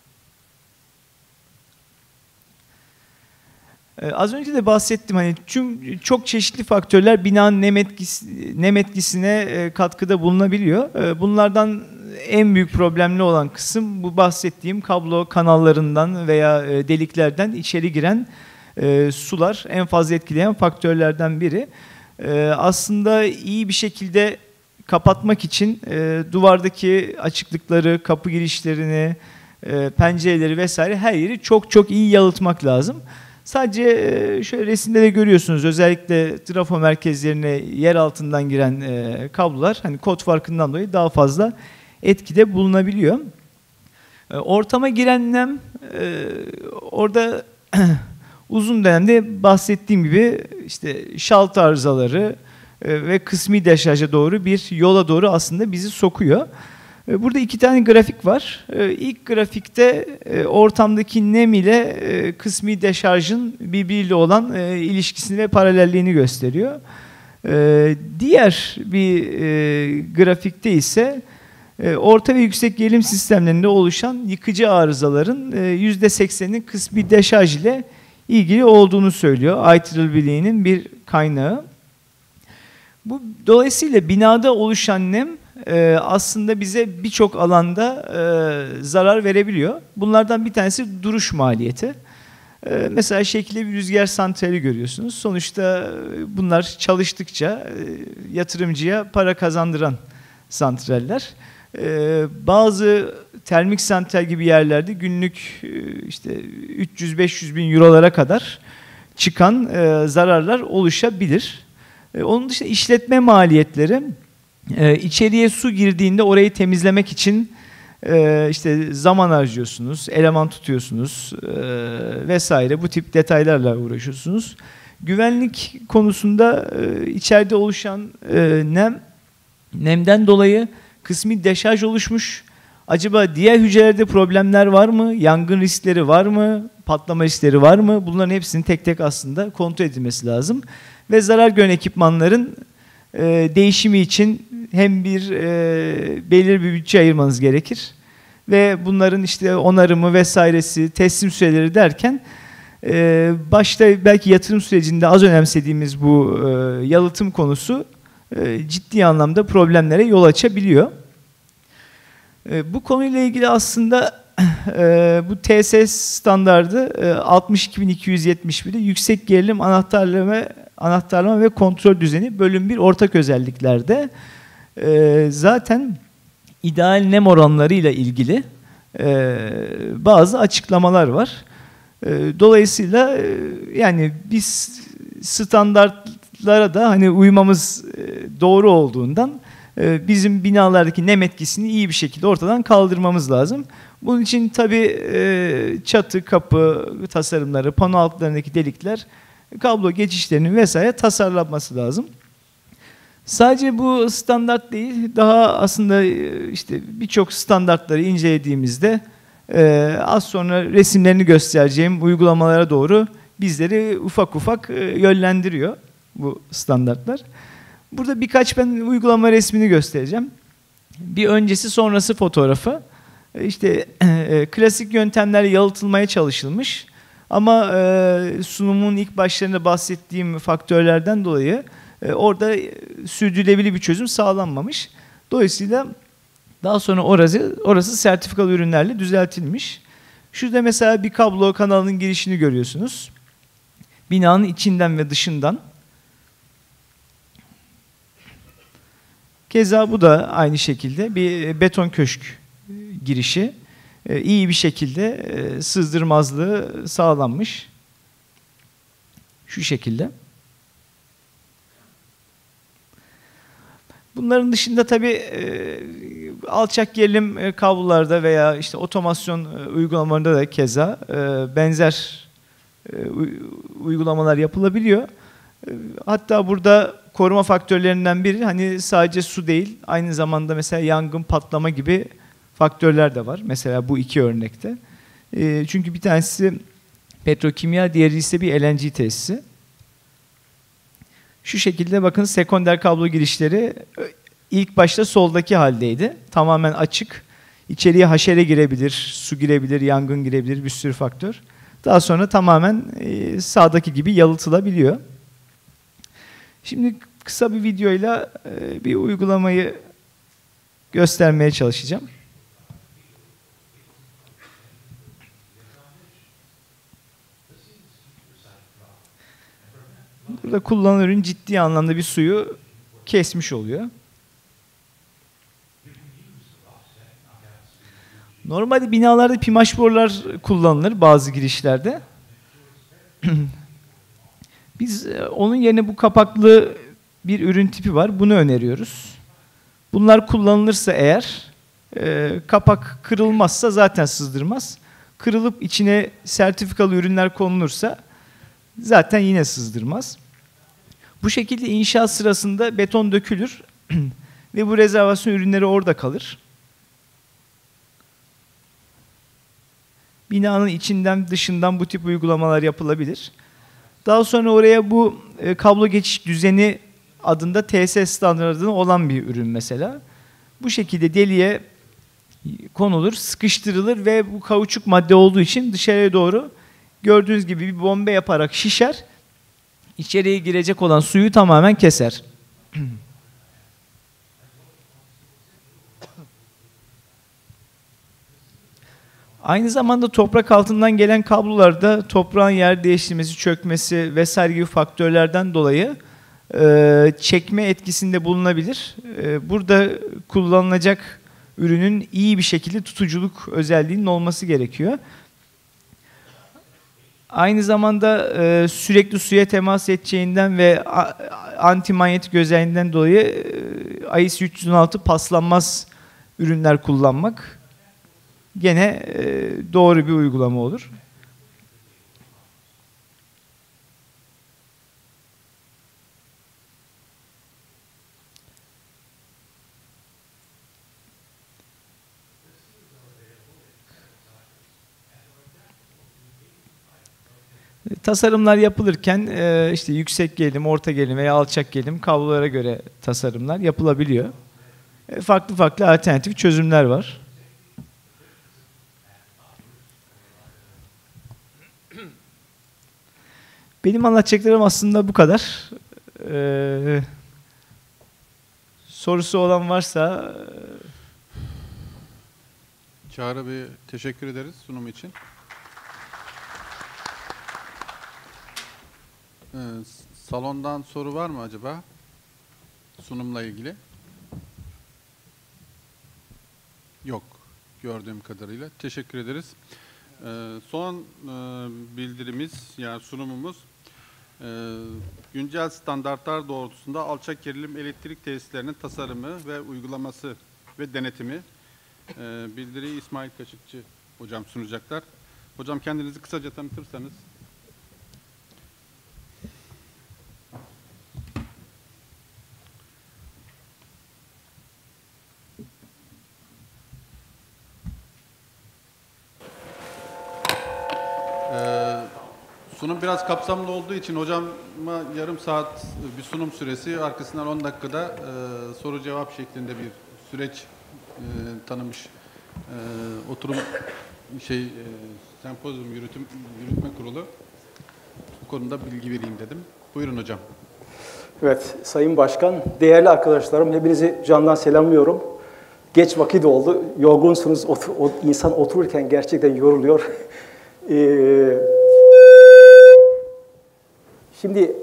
Az önce de bahsettim, hani çok çeşitli faktörler binanın nem etkisine katkıda bulunabiliyor. Bunlardan en büyük problemli olan kısım bu bahsettiğim kablo kanallarından veya deliklerden içeri giren sular en fazla etkileyen faktörlerden biri. Aslında iyi bir şekilde kapatmak için duvardaki açıklıkları, kapı girişlerini, pencereleri vesaire her yeri çok çok iyi yalıtmak lazım. Sadece şöyle resimde de görüyorsunuz, özellikle trafo merkezlerine yer altından giren kablolar hani kod farkından dolayı daha fazla etkide bulunabiliyor. Ortama giren nem orada uzun dönemde bahsettiğim gibi işte şalt arızaları ve kısmi deşarja doğru bir yola doğru aslında bizi sokuyor. Burada iki tane grafik var. İlk grafikte ortamdaki nem ile kısmi deşarjın birbiriyle olan ilişkisini ve paralelliğini gösteriyor. Diğer bir grafikte ise orta ve yüksek gerilim sistemlerinde oluşan yıkıcı arızaların %80'inin kısmi deşarj ile ilgili olduğunu söylüyor. IEEE'nin bir kaynağı. Dolayısıyla binada oluşan nem aslında bize birçok alanda zarar verebiliyor. Bunlardan bir tanesi duruş maliyeti. Mesela şekilde bir rüzgar santrali görüyorsunuz. Sonuçta bunlar çalıştıkça yatırımcıya para kazandıran santraller. Bazı termik santral gibi yerlerde günlük işte 300-500 bin eurolara kadar çıkan zararlar oluşabilir. Onun dışında işletme maliyetleri, içeriye su girdiğinde orayı temizlemek için işte zaman harcıyorsunuz, eleman tutuyorsunuz vesaire, bu tip detaylarla uğraşıyorsunuz. Güvenlik konusunda içeride oluşan nemden dolayı kısmi deşarj oluşmuş. Acaba diğer hücrelerde problemler var mı? Yangın riskleri var mı? Patlama riskleri var mı? Bunların hepsinin tek tek aslında kontrol edilmesi lazım. Ve zarar gören ekipmanların değişimi için hem belirli bir bütçe ayırmanız gerekir. Ve bunların işte onarımı vesairesi, teslim süreleri derken başta belki yatırım sürecinde az önemsediğimiz bu yalıtım konusu ciddi anlamda problemlere yol açabiliyor. Bu konuyla ilgili aslında bu TSS standardı 62271'de yüksek gerilim anahtarlama ve kontrol düzeni bölüm 1 ortak özelliklerde zaten ideal nem oranlarıyla ilgili bazı açıklamalar var. Dolayısıyla yani biz standartlara da hani uymamız doğru olduğundan bizim binalardaki nem etkisini iyi bir şekilde ortadan kaldırmamız lazım. Bunun için tabii çatı, kapı tasarımları, pano altlarındaki delikler, kablo geçişlerinin vesaire tasarlanması lazım. Sadece bu standart değil, daha aslında işte birçok standartları incelediğimizde az sonra resimlerini göstereceğim uygulamalara doğru bizleri ufak ufak yönlendiriyor bu standartlar. Burada birkaç ben uygulama resmini göstereceğim. Bir öncesi sonrası fotoğrafı. İşte klasik yöntemlerle yalıtılmaya çalışılmış. Ama sunumun ilk başlarında bahsettiğim faktörlerden dolayı orada sürdürülebilir bir çözüm sağlanmamış. Dolayısıyla daha sonra orası sertifikalı ürünlerle düzeltilmiş. Şurada mesela bir kablo kanalının girişini görüyorsunuz. Binanın içinden ve dışından. Keza bu da aynı şekilde bir beton köşk girişi. İyi bir şekilde sızdırmazlığı sağlanmış. Şu şekilde. Bunların dışında tabii alçak gerilim kablolarda veya işte otomasyon uygulamalarında da keza benzer uygulamalar yapılabiliyor. Hatta burada koruma faktörlerinden biri hani sadece su değil, aynı zamanda mesela yangın, patlama gibi faktörler de var. Mesela bu iki örnekte. Çünkü bir tanesi petrokimya, diğeri ise bir LNG tesisi. Şu şekilde bakın, sekonder kablo girişleri ilk başta soldaki haldeydi. Tamamen açık. İçeriye haşere girebilir, su girebilir, yangın girebilir, bir sürü faktör. Daha sonra tamamen sağdaki gibi yalıtılabiliyor. Şimdi kısa bir videoyla bir uygulamayı göstermeye çalışacağım. Burada kullanılan ürün ciddi anlamda bir suyu kesmiş oluyor. Normalde binalarda pimaş borular kullanılır bazı girişlerde. Biz onun yerine bu kapaklı bir ürün tipi var. Bunu öneriyoruz. Bunlar kullanılırsa eğer, kapak kırılmazsa zaten sızdırmaz. Kırılıp içine sertifikalı ürünler konulursa zaten yine sızdırmaz. Bu şekilde inşaat sırasında beton dökülür ve bu rezervasyon ürünleri orada kalır. Binanın içinden dışından bu tip uygulamalar yapılabilir. Daha sonra oraya bu kablo geçiş düzeni adında TSS standartında olan bir ürün mesela. Bu şekilde deliğe konulur, sıkıştırılır ve bu kauçuk madde olduğu için dışarıya doğru gördüğünüz gibi bir bombe yaparak şişer. İçeriye girecek olan suyu tamamen keser. Aynı zamanda toprak altından gelen kablolarda toprağın yer değiştirmesi, çökmesi vesaire gibi faktörlerden dolayı çekme etkisinde bulunabilir. Burada kullanılacak ürünün iyi bir şekilde tutuculuk özelliğinin olması gerekiyor. Aynı zamanda sürekli suya temas edeceğinden ve antimanyetik özelliğinden dolayı IEC 316 paslanmaz ürünler kullanmak gene doğru bir uygulama olur. Tasarımlar yapılırken işte yüksek gerilim, orta gerilim veya alçak gerilim kablolara göre tasarımlar yapılabiliyor. Farklı farklı alternatif çözümler var. Benim anlatacaklarım aslında bu kadar. Sorusu olan varsa... Çağrı Bey, teşekkür ederiz sunum için. Salondan soru var mı acaba? Sunumla ilgili. Yok, gördüğüm kadarıyla. Teşekkür ederiz. Son bildirimiz, yani sunumumuz, güncel standartlar doğrultusunda alçak gerilim elektrik tesislerinin tasarımı ve uygulaması ve denetimi. Bildiriyi İsmail Kaşıkçı hocam sunacaklar. Hocam kendinizi kısaca tanıtırsanız. Sunum biraz kapsamlı olduğu için hocama yarım saat bir sunum süresi, arkasından 10 dakikada soru cevap şeklinde bir süreç tanımış oturum sempozyum yürütme kurulu. Bu konuda bilgi vereyim dedim. Buyurun hocam. Evet, Sayın Başkan, değerli arkadaşlarım, hepinizi candan selamlıyorum. Geç vakit oldu, yorgunsunuz, insan otururken gerçekten yoruluyor. Şimdi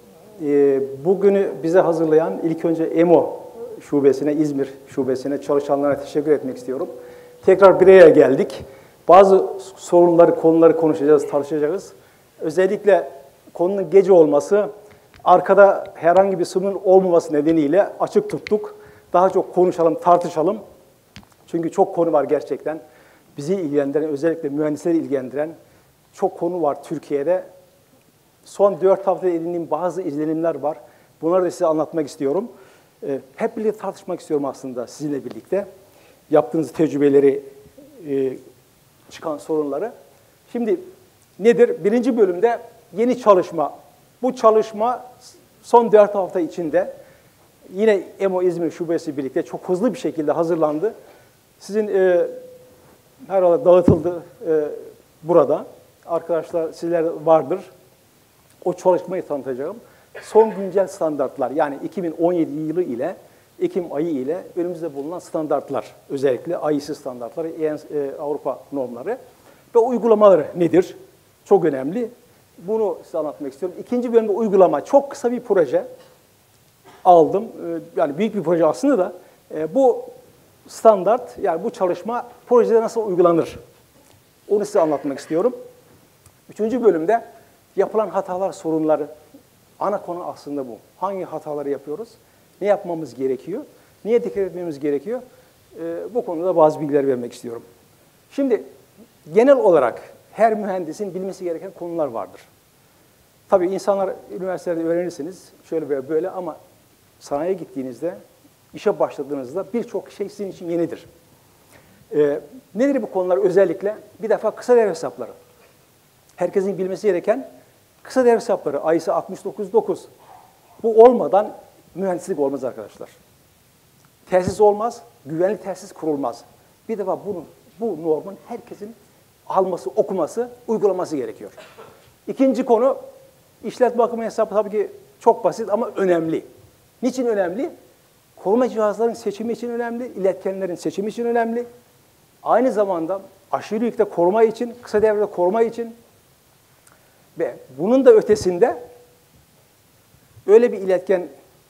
bugünü bize hazırlayan ilk önce EMO şubesine, İzmir şubesine, çalışanlara teşekkür etmek istiyorum. Tekrar bir araya geldik. Bazı sorunları, konuları konuşacağız, tartışacağız. Özellikle konunun gece olması, arkada herhangi bir sunum olmaması nedeniyle açık tuttuk. Daha çok konuşalım, tartışalım. Çünkü çok konu var gerçekten. Bizi ilgilendiren, özellikle mühendisleri ilgilendiren çok konu var Türkiye'de. Son 4 haftada edindiğim bazı izlenimler var. Bunları da size anlatmak istiyorum. Hep birlikte tartışmak istiyorum aslında sizinle birlikte. Yaptığınız tecrübeleri, çıkan sorunları. Şimdi nedir? Birinci bölümde yeni çalışma. Bu çalışma son 4 hafta içinde yine EMO İzmir Şubesi birlikte çok hızlı bir şekilde hazırlandı. Sizin herhalde dağıtıldı burada. Arkadaşlar sizler vardır. O çalışmayı tanıtacağım. Son güncel standartlar, yani 2017 yılı ile Ekim ayı ile önümüzde bulunan standartlar, özellikle IEC standartları, Avrupa normları ve uygulamaları nedir? Çok önemli. Bunu size anlatmak istiyorum. İkinci bölümde uygulama, çok kısa bir proje aldım. Yani büyük bir proje aslında da bu standart, yani bu çalışma projede nasıl uygulanır? Onu size anlatmak istiyorum. Üçüncü bölümde yapılan hatalar, sorunları. Ana konu aslında bu. Hangi hataları yapıyoruz? Ne yapmamız gerekiyor? Niye dikkat etmemiz gerekiyor? Bu konuda bazı bilgiler vermek istiyorum. Şimdi genel olarak her mühendisin bilmesi gereken konular vardır. Tabii insanlar üniversitede öğrenirsiniz şöyle veya böyle, ama sanayiye gittiğinizde, işe başladığınızda birçok şey sizin için yenidir. Nedir bu konular özellikle? Bir defa kısa devre hesapları. Herkesin bilmesi gereken kısa devre hesapları, IEC 699. Bu olmadan mühendislik olmaz arkadaşlar. Tesis olmaz, güvenli tesis kurulmaz. Bir defa bu normun herkesin alması, okuması, uygulaması gerekiyor. İkinci konu, işletme bakımı hesabı tabii ki çok basit ama önemli. Niçin önemli? Koruma cihazlarının seçimi için önemli, iletkenlerin seçimi için önemli. Aynı zamanda aşırı yükte koruma için, kısa devrede koruma için ve bunun da ötesinde öyle bir iletken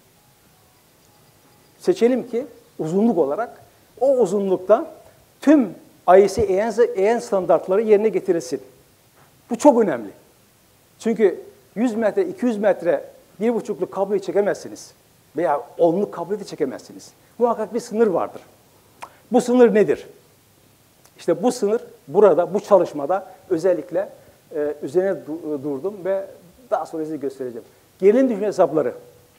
seçelim ki uzunluk olarak o uzunlukta tüm IEC-EN standartları yerine getirilsin. Bu çok önemli. Çünkü 100 metre, 200 metre 1,5'luk kabloyu çekemezsiniz. Veya 10'luk kabloyu da çekemezsiniz. Muhakkak bir sınır vardır. Bu sınır nedir? İşte bu sınır burada, bu çalışmada özellikle üzerine durdum ve daha sonra size göstereceğim. Gerilim düşme hesapları.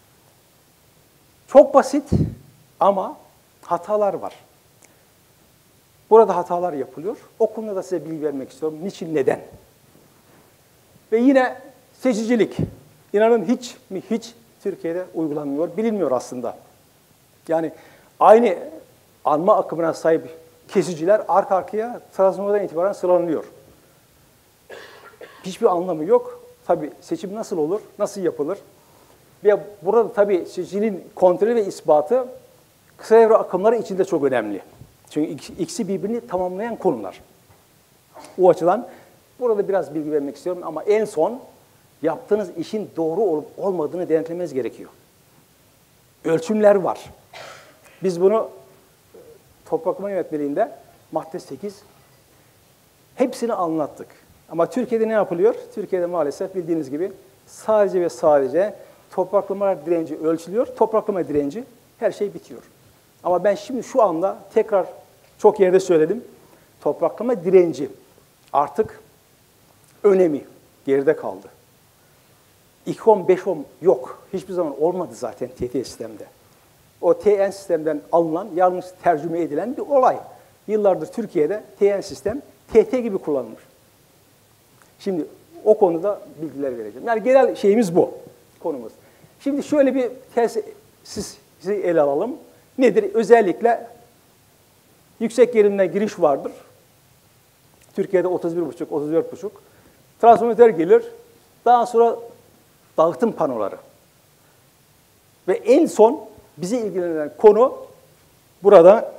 Çok basit ama hatalar var. Burada hatalar yapılıyor. O konuda da size bilgi vermek istiyorum. Niçin, neden? Ve yine seçicilik. İnanın hiç Türkiye'de uygulanmıyor, bilinmiyor aslında. Yani aynı alma akımına sahip kesiciler arka arkaya transformadan itibaren sıralanıyor. Hiçbir anlamı yok. Tabii seçim nasıl olur, nasıl yapılır? Ve burada tabii seçicinin kontrolü ve ispatı kısa devre akımları içinde çok önemli. Çünkü ikisi birbirini tamamlayan konular. O açıdan burada biraz bilgi vermek istiyorum ama en son yaptığınız işin doğru olup olmadığını denetlemeniz gerekiyor. Ölçümler var. Biz bunu topraklama yönetmeliğinde madde 8 hepsini anlattık. Ama Türkiye'de ne yapılıyor? Türkiye'de maalesef bildiğiniz gibi sadece ve sadece topraklama direnci ölçülüyor. Topraklama direnci her şey bitiyor. Ama ben şimdi şu anda tekrar çok yerde söyledim. Topraklama direnci artık önemi geride kaldı. 2 ohm, 5 ohm yok. Hiçbir zaman olmadı zaten TT sistemde. O TN sistemden alınan, yanlış tercüme edilen bir olay. Yıllardır Türkiye'de TN sistem TT gibi kullanılmış. Şimdi o konuda bilgiler vereceğim. Yani genel şeyimiz bu, konumuz. Şimdi şöyle bir tesisi ele alalım. Nedir? Özellikle yüksek gerilimden giriş vardır. Türkiye'de 31,5, 34,5. Transformatör gelir. Daha sonra dağıtım panoları. Ve en son bizi ilgilenen konu burada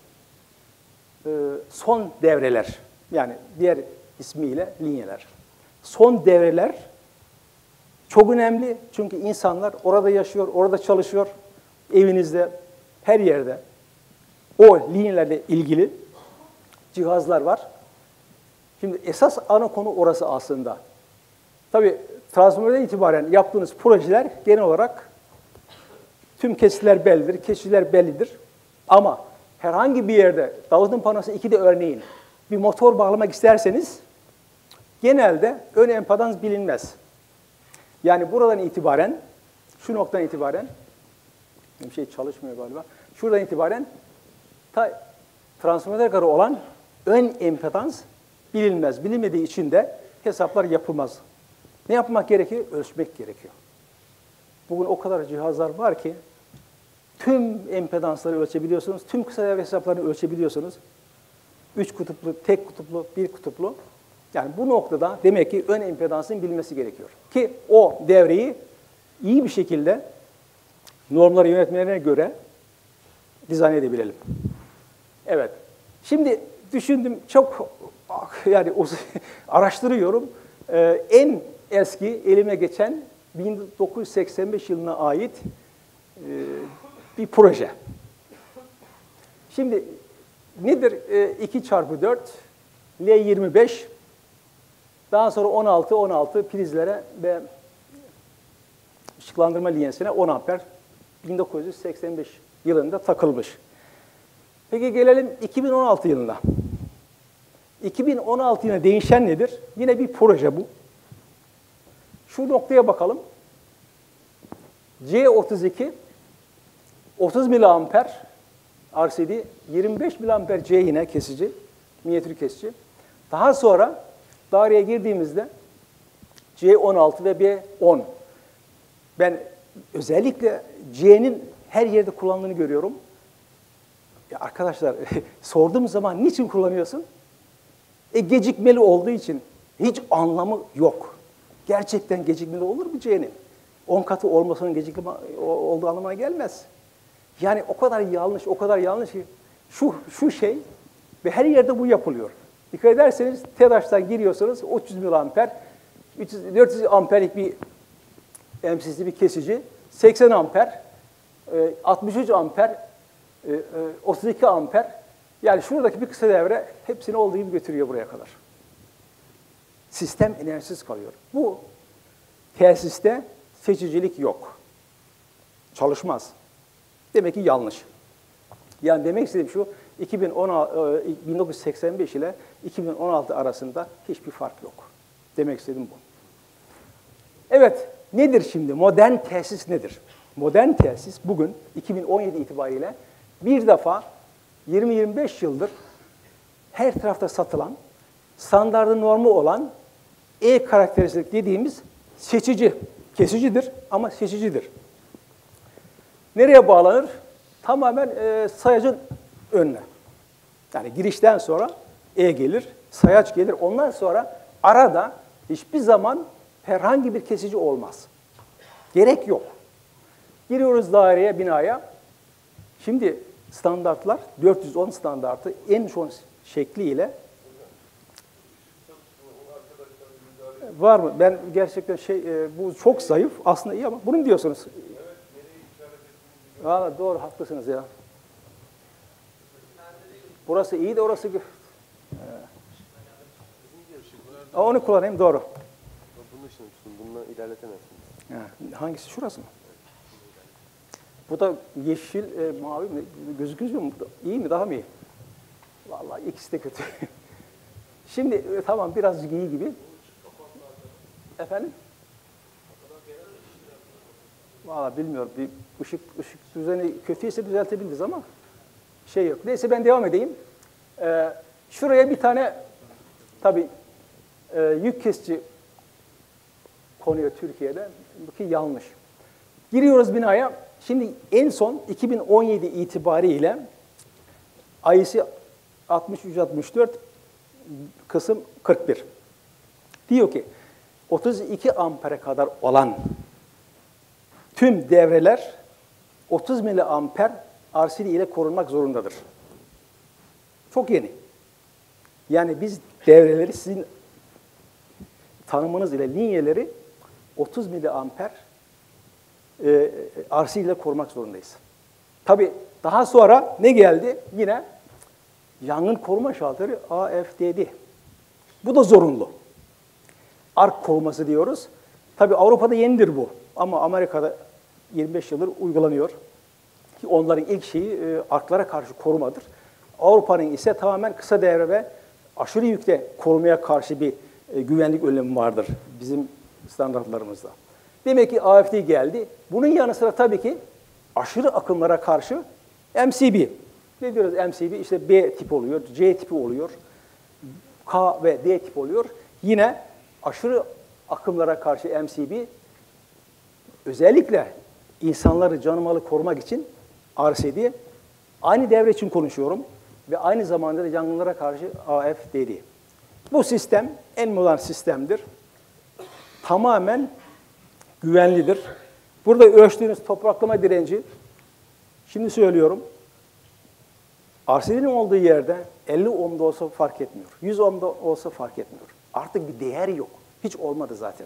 son devreler. Yani diğer ismiyle linyeler. Son devreler çok önemli. Çünkü insanlar orada yaşıyor, orada çalışıyor. Evinizde, her yerde o linyelerle ilgili cihazlar var. Şimdi esas ana konu orası aslında. Tabii transformatörden itibaren yaptığınız projeler genel olarak tüm kesitler bellidir, kesiciler bellidir. Ama herhangi bir yerde dağıtım panosu 2'de örneğin bir motor bağlamak isterseniz genelde ön empedans bilinmez. Yani buradan itibaren, şu noktadan itibaren, bir şey çalışmıyor galiba, şuradan itibaren transformatör karı olan ön empedans bilinmez. Bilinmediği için de hesaplar yapılmaz. Ne yapmak gerekiyor? Ölçmek gerekiyor. Bugün o kadar cihazlar var ki tüm empedansları ölçebiliyorsunuz, tüm kısa devre hesaplarını ölçebiliyorsunuz. 3 kutuplu, tek kutuplu, 1 kutuplu. Yani bu noktada demek ki ön empedansın bilinmesi gerekiyor. Ki o devreyi iyi bir şekilde normları yönetmelerine göre dizayn edebilelim. Evet. Şimdi düşündüm, çok yani araştırıyorum. En eski elime geçen 1985 yılına ait bir proje. Şimdi nedir 2x4 L25 daha sonra 16 prizlere ve ışıklandırma linyesine 10 amper 1985 yılında takılmış. Peki gelelim 2016 yılına. 2016 yılına değişen nedir? Yine bir proje bu. Şu noktaya bakalım. C32 30 miliamper RCD, 25 miliamper C yine kesici, minyatür kesici. Daha sonra daireye girdiğimizde C16 ve B10. Ben özellikle C'nin her yerde kullanıldığını görüyorum. Ya arkadaşlar sorduğum zaman niçin kullanıyorsun? Gecikmeli olduğu için hiç anlamı yok. Gerçekten gecikmeli olur mu C'nin? 10 katı olmasının gecikmeli olduğu anlamına gelmez. Yani o kadar yanlış ki şu şey ve her yerde bu yapılıyor. Dikkat ederseniz TEDAŞ'tan giriyorsanız 300 miliamper, 400 amperlik bir emsizli bir kesici 80 amper, 63 amper, 32 amper. Yani şuradaki bir kısa devre hepsini olduğu gibi götürüyor buraya kadar. Sistem enerjisiz kalıyor. Bu tesiste seçicilik yok. Çalışmaz. Demek ki yanlış. Yani demek istediğim şu, 1985 ile 2016 arasında hiçbir fark yok. Demek istediğim bu. Evet, nedir şimdi? Modern tesis nedir? Modern tesis bugün 2017 itibariyle bir defa 20-25 yıldır her tarafta satılan, standardı normu olan karakteristik dediğimiz seçici, kesicidir ama seçicidir. Nereye bağlanır? Tamamen sayacın önüne. Yani girişten sonra gelir, sayaç gelir. Ondan sonra arada hiçbir zaman herhangi bir kesici olmaz. Gerek yok. Giriyoruz daireye, binaya. Şimdi standartlar, 410 standartı en son şekliyle var mı? Ben gerçekten bu çok zayıf. Aslında iyi ama bunu mu diyorsunuz? Valla doğru, haklısınız ya. Burası iyi de orası... Onu kullanayım, doğru. Bununla ilerletemezsiniz. Hangisi? Şurası mı? Bu da yeşil, mavi mi? Gözüküyor mu? İyi mi? Daha mı iyi? Vallahi ikisi de kötü. Şimdi tamam, biraz iyi gibi. Efendim? Vallahi bilmiyorum. Bir ışık düzeni kötüyse düzeltebiliriz ama şey yok. Neyse ben devam edeyim. Şuraya bir tane tabii yük kesici konuyor Türkiye'de. Bu ki yanlış. Giriyoruz binaya. Şimdi en son 2017 itibariyle IEC 6364 kısım 41. Diyor ki 32 ampere kadar olan tüm devreler 30 miliamper RCD ile korunmak zorundadır. Çok yeni. Yani biz devreleri sizin tanımınız ile linyeleri 30 miliamper RCD ile korumak zorundayız. Tabii daha sonra ne geldi? Yine yangın koruma şalteri AFDD. Bu da zorunlu. Ark koruması diyoruz. Tabii Avrupa'da yenidir bu. Ama Amerika'da 25 yıldır uygulanıyor. Ki onların ilk şeyi arklara karşı korumadır. Avrupa'nın ise tamamen kısa devre ve aşırı yükte korumaya karşı bir güvenlik önlemi vardır bizim standartlarımızda. Demek ki AFD geldi. Bunun yanı sıra tabii ki aşırı akımlara karşı MCB. Ne diyoruz MCB? İşte B tipi oluyor, C tipi oluyor, K ve D tipi oluyor. Yine aşırı akımlara karşı MCB özellikle insanları, canı malı korumak için RCD, aynı devre için konuşuyorum ve aynı zamanda da yangınlara karşı AFDD. Bu sistem en modern sistemdir. Tamamen güvenlidir. Burada ölçtüğünüz topraklama direnci, şimdi söylüyorum, RCD'nin olduğu yerde 50 ohm'da olsa fark etmiyor. 100 ohm'da olsa fark etmiyor. Artık bir değer yok. Hiç olmadı zaten.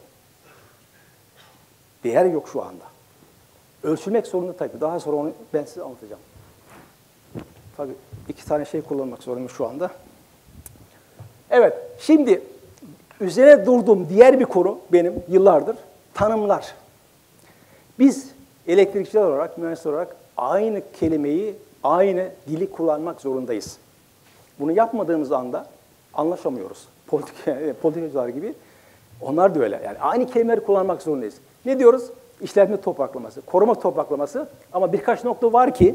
Değer yok şu anda. Ölçülmek zorunda tabii. Daha sonra onu ben size anlatacağım. Tabii 2 tane şey kullanmak zorundayım şu anda. Evet, şimdi üzerine durduğum diğer bir konu benim yıllardır tanımlar. Biz elektrikçiler olarak, mühendisler olarak aynı kelimeyi, aynı dili kullanmak zorundayız. Bunu yapmadığımız anda anlaşamıyoruz. Politikacılar gibi. Onlar da öyle. Yani aynı kelimeleri kullanmak zorundayız. Ne diyoruz? İşletme topraklaması, koruma topraklaması. Ama birkaç nokta var ki,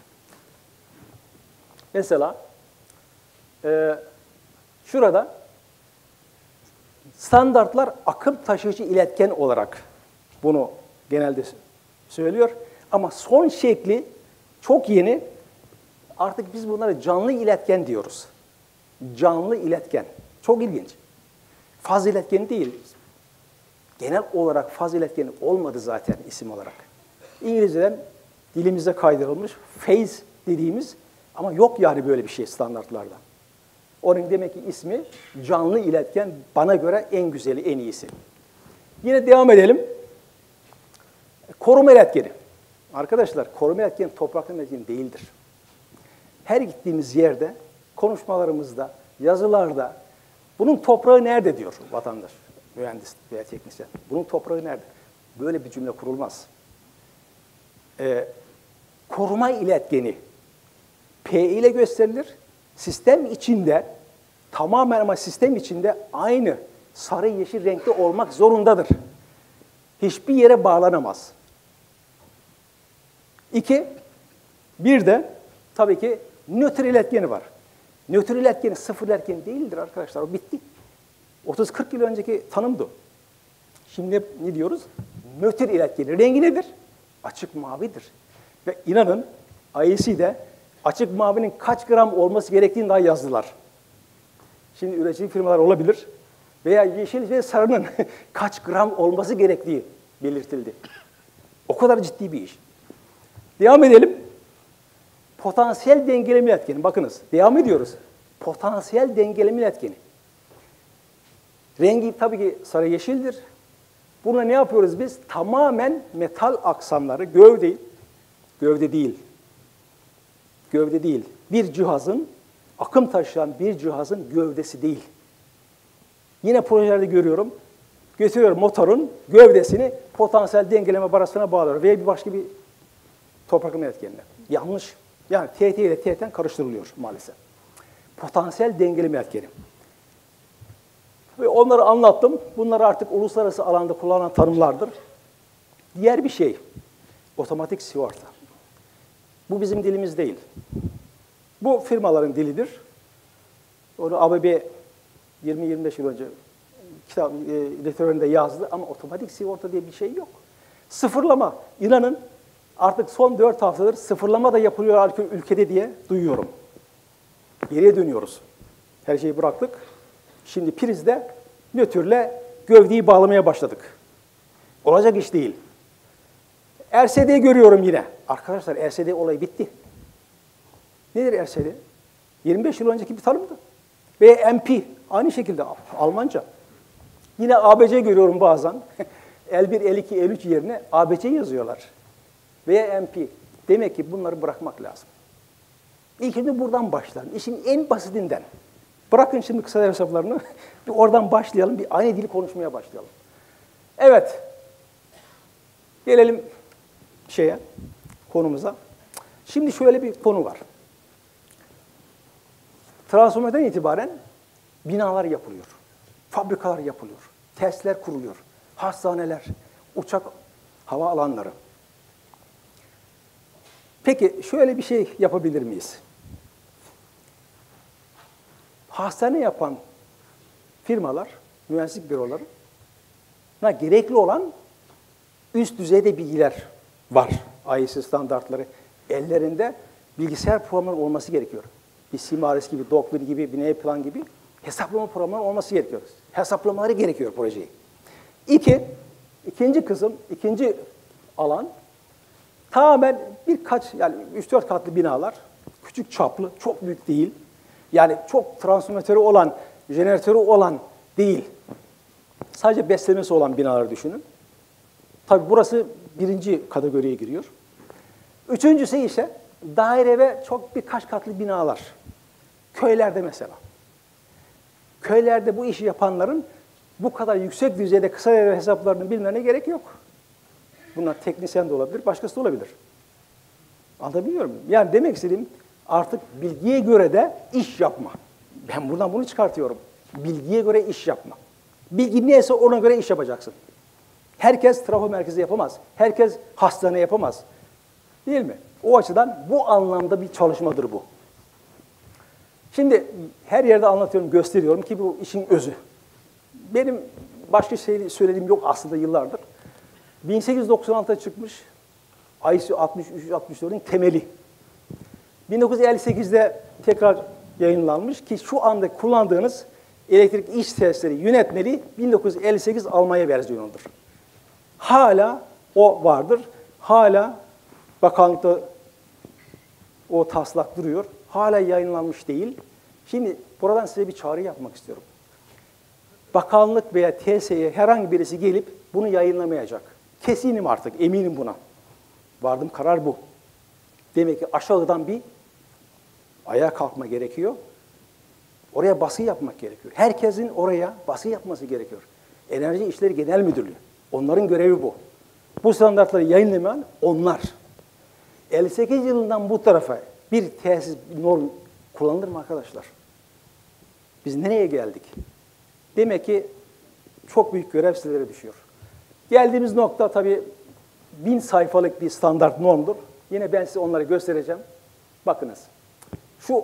mesela şurada standartlar akım taşıyıcı iletken olarak bunu genelde söylüyor. Ama son şekli çok yeni. Artık biz bunlara canlı iletken diyoruz. Canlı iletken. Çok ilginç. Faz iletkeni değil. Genel olarak faz iletkeni olmadı zaten isim olarak. İngilizceden dilimize kaydırılmış phase dediğimiz ama yok yani böyle bir şey standartlarda. Onun demek ki ismi canlı iletken, bana göre en güzeli, en iyisi. Yine devam edelim. Koruma iletkeni. Arkadaşlar koruma iletkeni toprak iletkeni değildir. Her gittiğimiz yerde, konuşmalarımızda, yazılarda bunun toprağı nerede diyor vatandaş, mühendis veya teknisyen. Bunun toprağı nerede? Böyle bir cümle kurulmaz. Koruma iletkeni P ile gösterilir. Sistem içinde tamamen ama sistem içinde aynı sarı yeşil renkte olmak zorundadır. Hiçbir yere bağlanamaz. Bir de tabii ki nötr iletkeni var. Nötr iletkeni sıfır iletkeni değildir arkadaşlar. O bitti. 30-40 yıl önceki tanımdı. Şimdi ne diyoruz? Nötr iletkeni. Rengi nedir? Açık mavidir. Ve inanın IEC'de açık mavinin kaç gram olması gerektiğini daha yazdılar. Şimdi üretici firmalar olabilir. Veya yeşil ve sarının kaç gram olması gerektiği belirtildi. O kadar ciddi bir iş. Devam edelim. Potansiyel dengeleme iletkeni. Bakınız, devam ediyoruz. Potansiyel dengeleme iletkeni. Rengi tabii ki sarı yeşildir. Buna ne yapıyoruz biz? Tamamen metal aksamları, gövde değil. Bir cihazın, akım taşıyan bir cihazın gövdesi değil. Yine projelerde görüyorum. Götürüyor motorun gövdesini potansiyel dengeleme barasına bağlıyor veya bir başka bir topraklama etkenine. Yanlış. Yani TT ile TT'den karıştırılıyor maalesef. Potansiyel dengeleme etkeni. Ve onları anlattım. Bunlar artık uluslararası alanda kullanılan tanımlardır. Diğer bir şey, otomatik sigorta. Bu bizim dilimiz değil. Bu firmaların dilidir. Onu ABB 20-25 yıl önce kitap literatüründe yazdı ama otomatik sigorta diye bir şey yok. Sıfırlama, inanın artık son 4 haftadır sıfırlama da yapılıyor ülkede diye duyuyorum. Geriye dönüyoruz. Her şeyi bıraktık. Şimdi prizde nötrle gövdeyi bağlamaya başladık. Olacak iş değil. RSD görüyorum yine. Arkadaşlar RSD olayı bitti. Nedir RSD? 25 yıl önceki bir tanımdı. Ve MP aynı şekilde Almanca. Yine ABC görüyorum bazen. L1, L2, L3 yerine ABC yazıyorlar. Veya MP. Demek ki bunları bırakmak lazım. İlk önce buradan başlayalım. İşin en basitinden. Bırakın şimdi kısa devre hesaplarını. Bir oradan başlayalım. Bir aynı dili konuşmaya başlayalım. Evet. Gelelim konumuza. Şimdi şöyle bir konu var. Transformasyondan itibaren binalar yapılıyor. Fabrikalar yapılıyor. Testler kuruluyor. Hastaneler, uçak hava alanları. Peki şöyle bir şey yapabilir miyiz? Hastane yapan firmalar, mühendislik bürolarına gerekli olan üst düzeyde bilgiler var. IEC standartları. Ellerinde bilgisayar programları olması gerekiyor. Bir Simaris gibi, Dockwin gibi, bir Plan gibi hesaplama programları olması gerekiyor. Hesaplamaları gerekiyor projeyi. İkinci alan tamamen yani 3-4 katlı binalar, küçük çaplı, çok büyük değil. Yani çok transformatörü olan, jeneratörü olan değil. Sadece beslemesi olan binaları düşünün. Tabii burası birinci kategoriye giriyor. Üçüncüsü ise daire ve çok birkaç katlı binalar. Köylerde mesela. Köylerde bu işi yapanların bu kadar yüksek düzeyde kısa devre hesaplarını bilmelerine gerek yok. Bunlar teknisyen de olabilir, başkası da olabilir. Anlatabiliyor muyum? Yani demek istediğim artık bilgiye göre de iş yapma. Ben buradan bunu çıkartıyorum. Bilgiye göre iş yapma. Bilgi neyse ona göre iş yapacaksın. Herkes trafo merkezi yapamaz. Herkes hastane yapamaz. Değil mi? O açıdan bu anlamda bir çalışmadır bu. Şimdi her yerde anlatıyorum, gösteriyorum ki bu işin özü. Benim başka şey söylediğim yok aslında yıllardır. 1896'da çıkmış ISO 63-64'ün temeli. 1958'de tekrar yayınlanmış ki şu anda kullandığınız elektrik iş testleri yönetmeliği 1958 Almanya versiyonudur. Hala o vardır. Hala bakanlıkta o taslak duruyor. Hala yayınlanmış değil. Şimdi buradan size bir çağrı yapmak istiyorum. Bakanlık veya TSE'ye herhangi birisi gelip bunu yayınlamayacak. Kesinim artık, eminim buna. Vardığım karar bu. Demek ki aşağıdan bir ayağa kalkma gerekiyor. Oraya baskı yapmak gerekiyor. Herkesin oraya baskı yapması gerekiyor. Enerji İşleri Genel Müdürlüğü. Onların görevi bu. Bu standartları yayınlamayan onlar. 58 yılından bu tarafa bir tesis, bir norm kullanılır mı arkadaşlar? Biz nereye geldik? Demek ki çok büyük görev sizlere düşüyor. Geldiğimiz nokta tabii 1000 sayfalık bir standart normdur. Yine ben size onları göstereceğim. Bakınız. Şu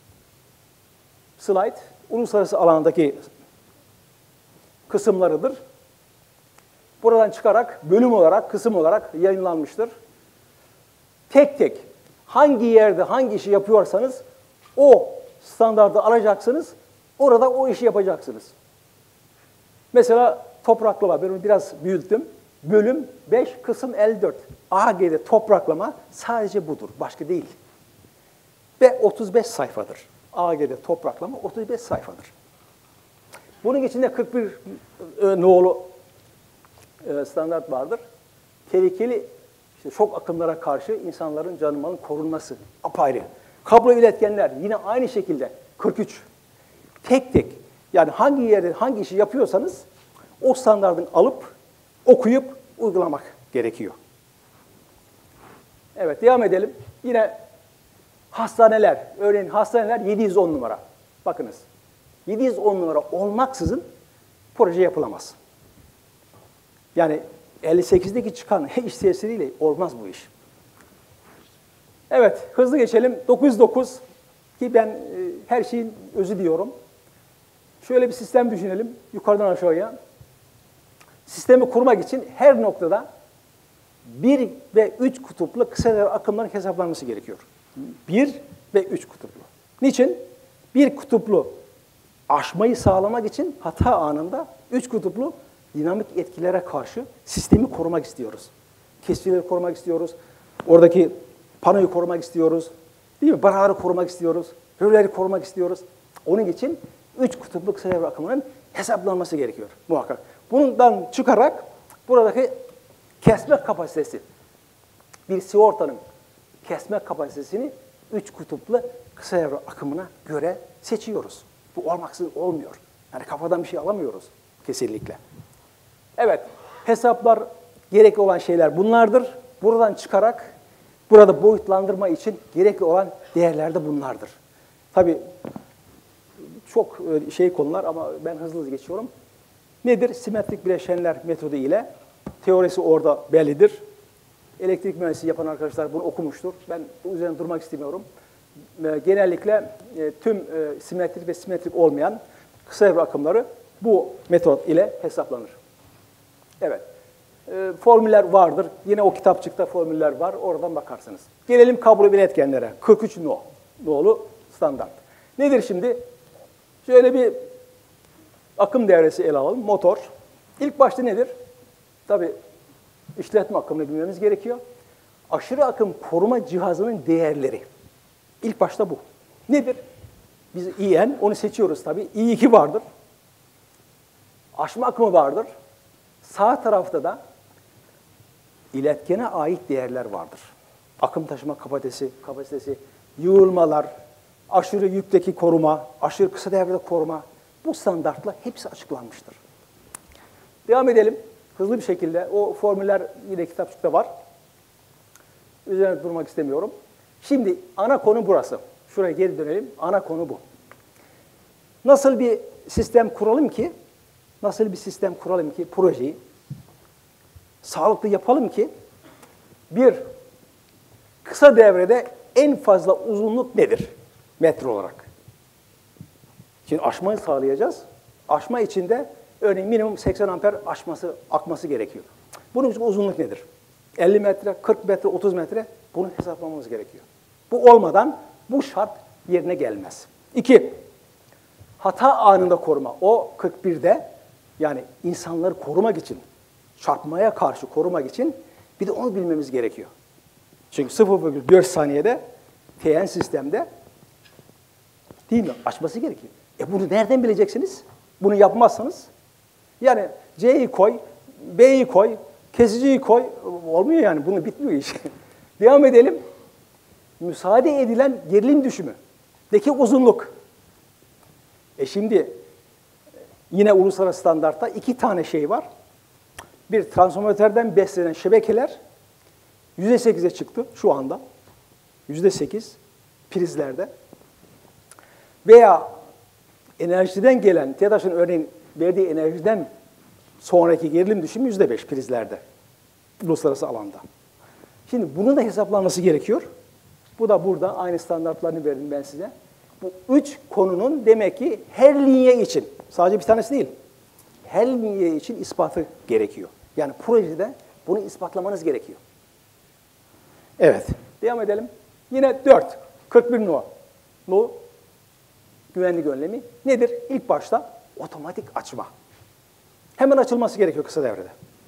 slide uluslararası alandaki kısımlarıdır. Buradan çıkarak bölüm olarak, kısım olarak yayınlanmıştır. Tek tek hangi yerde hangi işi yapıyorsanız o standardı alacaksınız. Orada o işi yapacaksınız. Mesela topraklama, ben onu biraz büyüttüm. Bölüm 5, kısım 54. AG'de topraklama sadece budur, başka değil. Ve 35 sayfadır. AG'de topraklama 35 sayfadır. Bunun içinde 41 nolu standart vardır. Tehlikeli şok akımlara karşı insanların canı malın korunması apayrı. Kablo iletkenler yine aynı şekilde 43. Tek tek yani hangi yerde hangi işi yapıyorsanız o standartın alıp okuyup uygulamak gerekiyor. Evet devam edelim. Yine hastaneler. Örneğin hastaneler 710 numara. Bakınız 710 numara olmaksızın proje yapılamaz. Yani 58'deki çıkan iş tesiriyle olmaz bu iş. Evet, hızlı geçelim. 909 ki ben her şeyin özü diyorum. Şöyle bir sistem düşünelim, yukarıdan aşağıya. Sistemi kurmak için her noktada 1 ve 3 kutuplu kısa devre akımların hesaplanması gerekiyor. 1 ve 3 kutuplu. Niçin? 1 kutuplu aşmayı sağlamak için hata anında 3 kutuplu dinamik etkilere karşı sistemi korumak istiyoruz. Kesicileri korumak istiyoruz. Oradaki panoyu korumak istiyoruz. Değil mi? Baraları korumak istiyoruz. Röleri korumak istiyoruz. Onun için 3 kutuplu kısa devre akımının hesaplanması gerekiyor muhakkak. Bundan çıkarak buradaki kesme kapasitesi, bir sigortanın kesme kapasitesini 3 kutuplu kısa devre akımına göre seçiyoruz. Bu olmaksızın olmuyor. Yani kafadan bir şey alamıyoruz kesinlikle. Evet, hesaplar gerekli olan şeyler bunlardır. Buradan çıkarak burada boyutlandırma için gerekli olan değerler de bunlardır. Tabii çok konular ama ben hızlı geçiyorum. Nedir? Simetrik bileşenler metodu ile teorisi orada bellidir. Elektrik mühendisliği yapan arkadaşlar bunu okumuştur. Ben bu üzerine durmak istemiyorum. Genellikle tüm simetrik ve simetrik olmayan kısa devre akımları bu metot ile hesaplanır. Evet. Formüller vardır. Yine o kitapçıkta formüller var. Oradan bakarsınız. Gelelim kablo iletkenlere. 43 nolu standart. Nedir şimdi? Şöyle bir akım devresi ele alalım. Motor. İlk başta nedir? Tabii işletme akımını bilmemiz gerekiyor. Aşırı akım koruma cihazının değerleri. İlk başta bu. Nedir? Biz IN, onu seçiyoruz tabii. I2 vardır. Aşma akımı vardır. Sağ tarafta da iletkene ait değerler vardır. Akım taşıma kapasitesi, yığılmalar, aşırı yükteki koruma, aşırı kısa devrede koruma. Bu standartla hepsi açıklanmıştır. Devam edelim. Hızlı bir şekilde. O formüller yine kitapçıkta var. Üzerine durmak istemiyorum. Şimdi ana konu burası. Şuraya geri dönelim. Ana konu bu. Nasıl bir sistem kuralım ki, projeyi sağlıklı yapalım ki, bir, kısa devrede en fazla uzunluk nedir? Metre olarak. Şimdi aşmayı sağlayacağız. Aşma içinde örneğin minimum 80 amper akması gerekiyor. Bunun için uzunluk nedir? 50 metre, 40 metre, 30 metre bunu hesaplamamız gerekiyor. Bu olmadan bu şart yerine gelmez. 2. Hata anında koruma. O 41'de yani insanları korumak için, çarpmaya karşı korumak için bir de onu bilmemiz gerekiyor. Çünkü 0,4 saniyede TN sistemde değil mi? Açması gerekiyor. Bunu nereden bileceksiniz? Bunu yapmazsanız yani C'yi koy, B'yi koy, Kesiciyi koy. Olmuyor yani. Bunu bitmiyor iş. Devam edelim. Müsaade edilen gerilim düşümü. Deki uzunluk. Şimdi yine uluslararası standartta 2 tane şey var. Bir, transformatörden beslenen şebekeler %8'e çıktı şu anda. %8 prizlerde. Veya enerjiden gelen, TEDAŞ'ın örneğin verdiği enerjiden sonraki gerilim düşümü %5 prizlerde. Uluslararası alanda. Şimdi bunun da hesaplanması gerekiyor. Bu da burada aynı standartlarını verdim ben size. Bu 3 konunun demek ki her linye için, sadece bir tanesi değil, her linye için ispatı gerekiyor. Yani projede bunu ispatlamanız gerekiyor. Evet, devam edelim. Yine 4, 41 no. No, güvenlik önlemi nedir? İlk başta otomatik açma. Hemen açılması gerekiyor kısa devrede.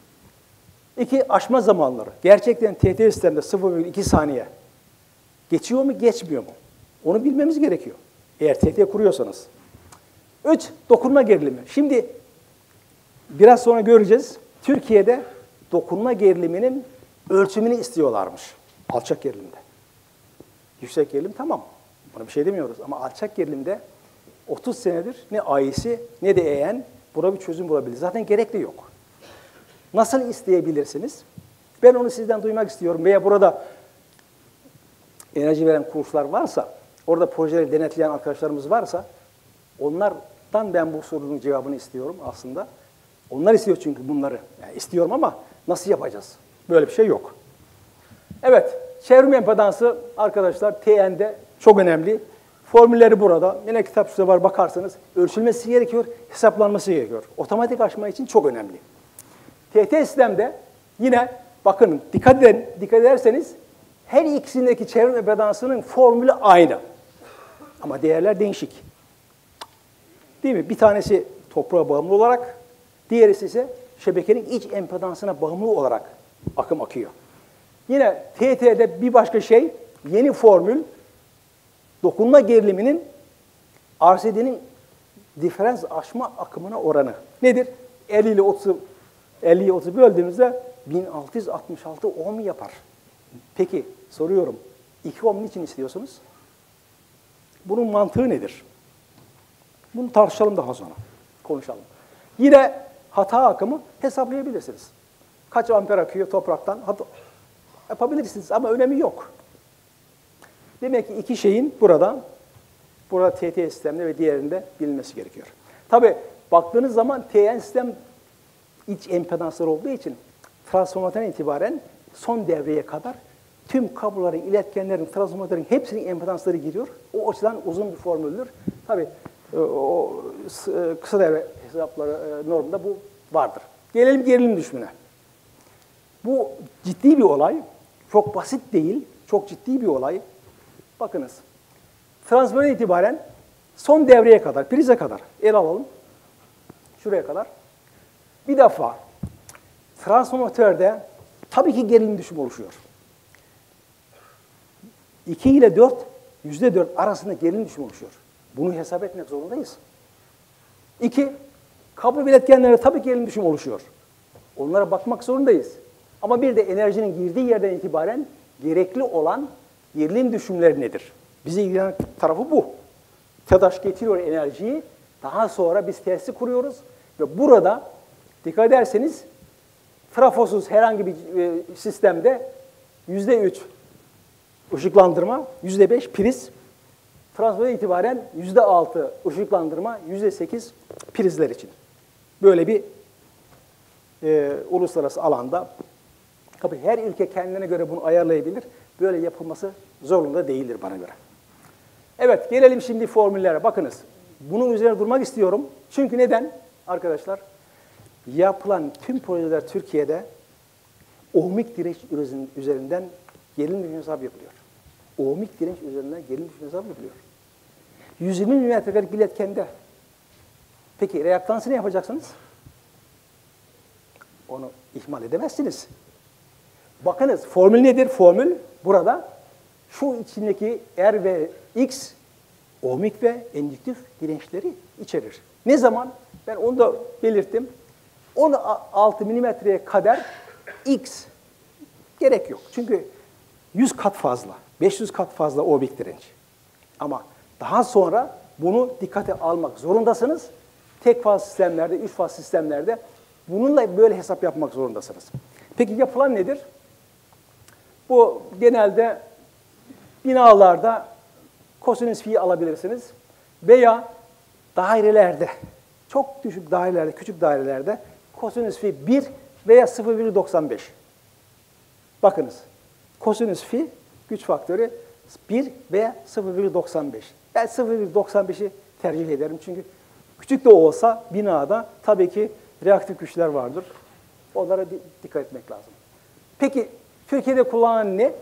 2, açma zamanları. Gerçekten TT sistemde 0,2 saniye geçiyor mu, geçmiyor mu? Onu bilmemiz gerekiyor. Eğer TT kuruyorsanız. 3, dokunma gerilimi. Şimdi biraz sonra göreceğiz. Türkiye'de dokunma geriliminin ölçümünü istiyorlarmış. Alçak gerilimde. Yüksek gerilim tamam. Buna bir şey demiyoruz. Ama alçak gerilimde 30 senedir ne AİS'i ne de EYN buna bir çözüm bulabilir. Zaten gerek de yok. Nasıl isteyebilirsiniz? Ben onu sizden duymak istiyorum. Veya burada enerji veren kurslar varsa, orada projeleri denetleyen arkadaşlarımız varsa, onlardan ben bu sorunun cevabını istiyorum aslında. Onlar istiyor çünkü bunları. Yani istiyorum ama nasıl yapacağız? Böyle bir şey yok. Evet, çevrim empedansı arkadaşlar TN'de çok önemli. Formülleri burada. Yine kitapçıda var bakarsanız. Ölçülmesi gerekiyor, hesaplanması gerekiyor. Otomatik açma için çok önemli. TT sistemde yine bakın dikkat ederseniz her ikisindeki çevrim empedansının formülü aynı. Ama değerler değişik. Değil mi? Bir tanesi toprağa bağımlı olarak, diğerisi ise şebekenin iç empedansına bağımlı olarak akım akıyor. Yine TT'de bir başka şey, yeni formül, dokunma geriliminin RCD'nin diferans aşma akımına oranı. Nedir? 50 ile 30'u böldüğümüzde 1666 ohm yapar. Peki soruyorum, 2 ohm niçin istiyorsunuz? Bunun mantığı nedir? Bunu tartışalım daha sonra. Konuşalım. Yine hata akımı hesaplayabilirsiniz. Kaç amper akıyor topraktan? Yapabilirsiniz ama önemi yok. Demek ki 2 şeyin burada TT sisteminde ve diğerinde bilinmesi gerekiyor. Tabii baktığınız zaman TN sistem iç empedanslar olduğu için transformatörden itibaren son devreye kadar tüm kabloların, iletkenlerin, transformatörün hepsinin empedansları giriyor. O açıdan uzun bir formüldür. Tabii o kısa devre hesapları normda bu vardır. Gelelim gerilim düşümüne. Bu ciddi bir olay. Çok basit değil, çok ciddi bir olay. Bakınız, transformatörden itibaren son devreye kadar, prize kadar el alalım. Şuraya kadar. Bir defa transformatörde tabii ki gerilim düşümü oluşuyor. 2 ile 4, %4 arasında gerilim düşümü oluşuyor. Bunu hesap etmek zorundayız. 2, kablo iletkenlerde tabii gerilim düşümü oluşuyor. Onlara bakmak zorundayız. Ama bir de enerjinin girdiği yerden itibaren gerekli olan gerilim düşümleri nedir? Bizi ilgilenen tarafı bu. TEDAŞ getiriyor enerjiyi, daha sonra biz tesisi kuruyoruz ve burada dikkat ederseniz trafosuz herhangi bir sistemde %3 ışıklandırma, %5 priz, transformatöre itibaren %6 ışıklandırma, %8 prizler için. Böyle bir uluslararası alanda. Tabii her ülke kendine göre bunu ayarlayabilir. Böyle yapılması zorunda değildir bana göre. Evet, gelelim şimdi formüllere. Bakınız, bunun üzerine durmak istiyorum. Çünkü neden? Arkadaşlar, yapılan tüm projeler Türkiye'de ohmik direnç üzerinden gerilim düşümü hesabı yapılıyor. Ohmik direnç üzerinden gerilim düşümü hesabı yapılıyor. 120 milimetrelik iletkende. Peki reaktansı ne yapacaksınız? Onu ihmal edemezsiniz. Bakınız formül nedir? Formül burada şu içindeki R ve X ohmik ve endüktif dirençleri içerir. Ne zaman? Ben onu da belirttim. 16 milimetreye kadar X gerek yok. Çünkü 100 kat fazla, 500 kat fazla ohmik direnç. Ama daha sonra bunu dikkate almak zorundasınız. Tek faz sistemlerde, 3 faz sistemlerde bununla böyle hesap yapmak zorundasınız. Peki yapılan nedir? Bu genelde binalarda kosinüs fi'yi alabilirsiniz. Veya dairelerde, çok düşük dairelerde, küçük dairelerde kosinüs fi 1 veya 0,95. Bakınız, kosinüs fi güç faktörü 1 veya 0,95. Ben 0,95'i tercih ederim çünkü küçük de olsa binada tabii ki reaktif güçler vardır. Onlara dikkat etmek lazım. Peki Türkiye'de kullanılan ne?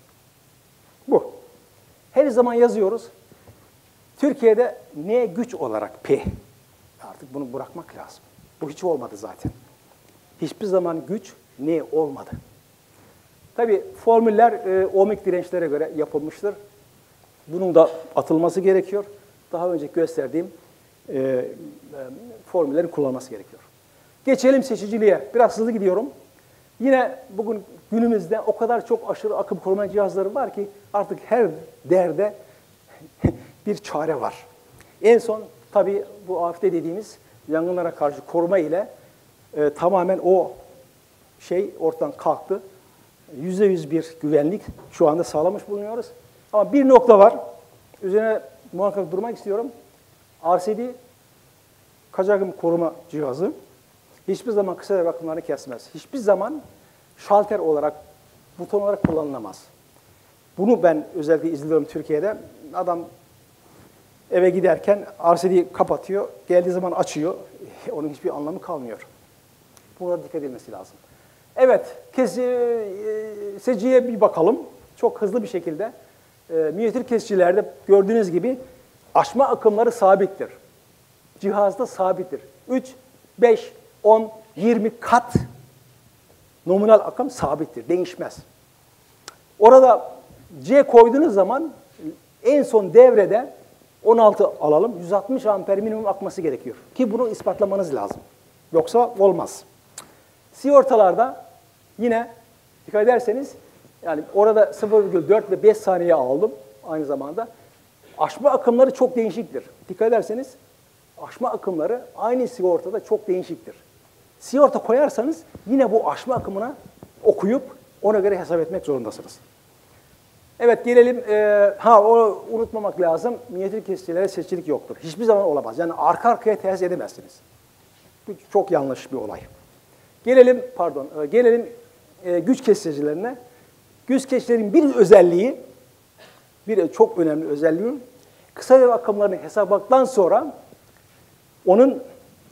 Bu. Her zaman yazıyoruz. Türkiye'de ne güç olarak P. Artık bunu bırakmak lazım. Bu hiç olmadı zaten. Hiçbir zaman güç ne olmadı. Tabii formüller ohmik dirençlere göre yapılmıştır. Bunun da atılması gerekiyor. Daha önce gösterdiğim formüllerin kullanılması gerekiyor. Geçelim seçiciliğe. Biraz hızlı gidiyorum. Yine bugün günümüzde o kadar çok aşırı akım koruma cihazları var ki artık her derde bir çare var. En son tabii bu AFD dediğimiz yangınlara karşı koruma ile tamamen o şey ortadan kalktı. %100 bir güvenlik şu anda sağlamış bulunuyoruz. Ama bir nokta var. Üzerine muhakkak durmak istiyorum. RCD kaçak akım koruma cihazı hiçbir zaman kısa devre akımlarını kesmez. Hiçbir zaman şalter olarak, buton olarak kullanılamaz. Bunu ben özellikle izliyorum Türkiye'de. Adam eve giderken RCD'yi kapatıyor, geldiği zaman açıyor. Onun hiçbir anlamı kalmıyor. Buna dikkat edilmesi lazım. Evet, kesiciye bir bakalım. Çok hızlı bir şekilde. Minyatür kesicilerde gördüğünüz gibi aşma akımları sabittir. Cihazda sabittir. 3, 5, 10, 20 kat nominal akım sabittir, değişmez. Orada C koyduğunuz zaman en son devrede 16 alalım, 160 amper minimum akması gerekiyor. Ki bunu ispatlamanız lazım. Yoksa olmaz. Sigortalarda yine dikkat ederseniz, yani orada 0,4 ve 5 saniye aldım aynı zamanda. Aşma akımları çok değişiktir. Dikkat ederseniz aşma akımları aynı sigortada çok değişiktir. Sigorta koyarsanız yine bu aşma akımına okuyup ona göre hesap etmek zorundasınız. Evet gelelim, onu unutmamak lazım. Minyatür kesicilere seçicilik yoktur. Hiçbir zaman olamaz. Yani arka arkaya ters edemezsiniz. Bu çok yanlış bir olay. Gelelim güç kesicilerine. Güç kesicilerin bir özelliği, bir çok önemli özelliği, kısa devre akımlarını hesapladıktan sonra onun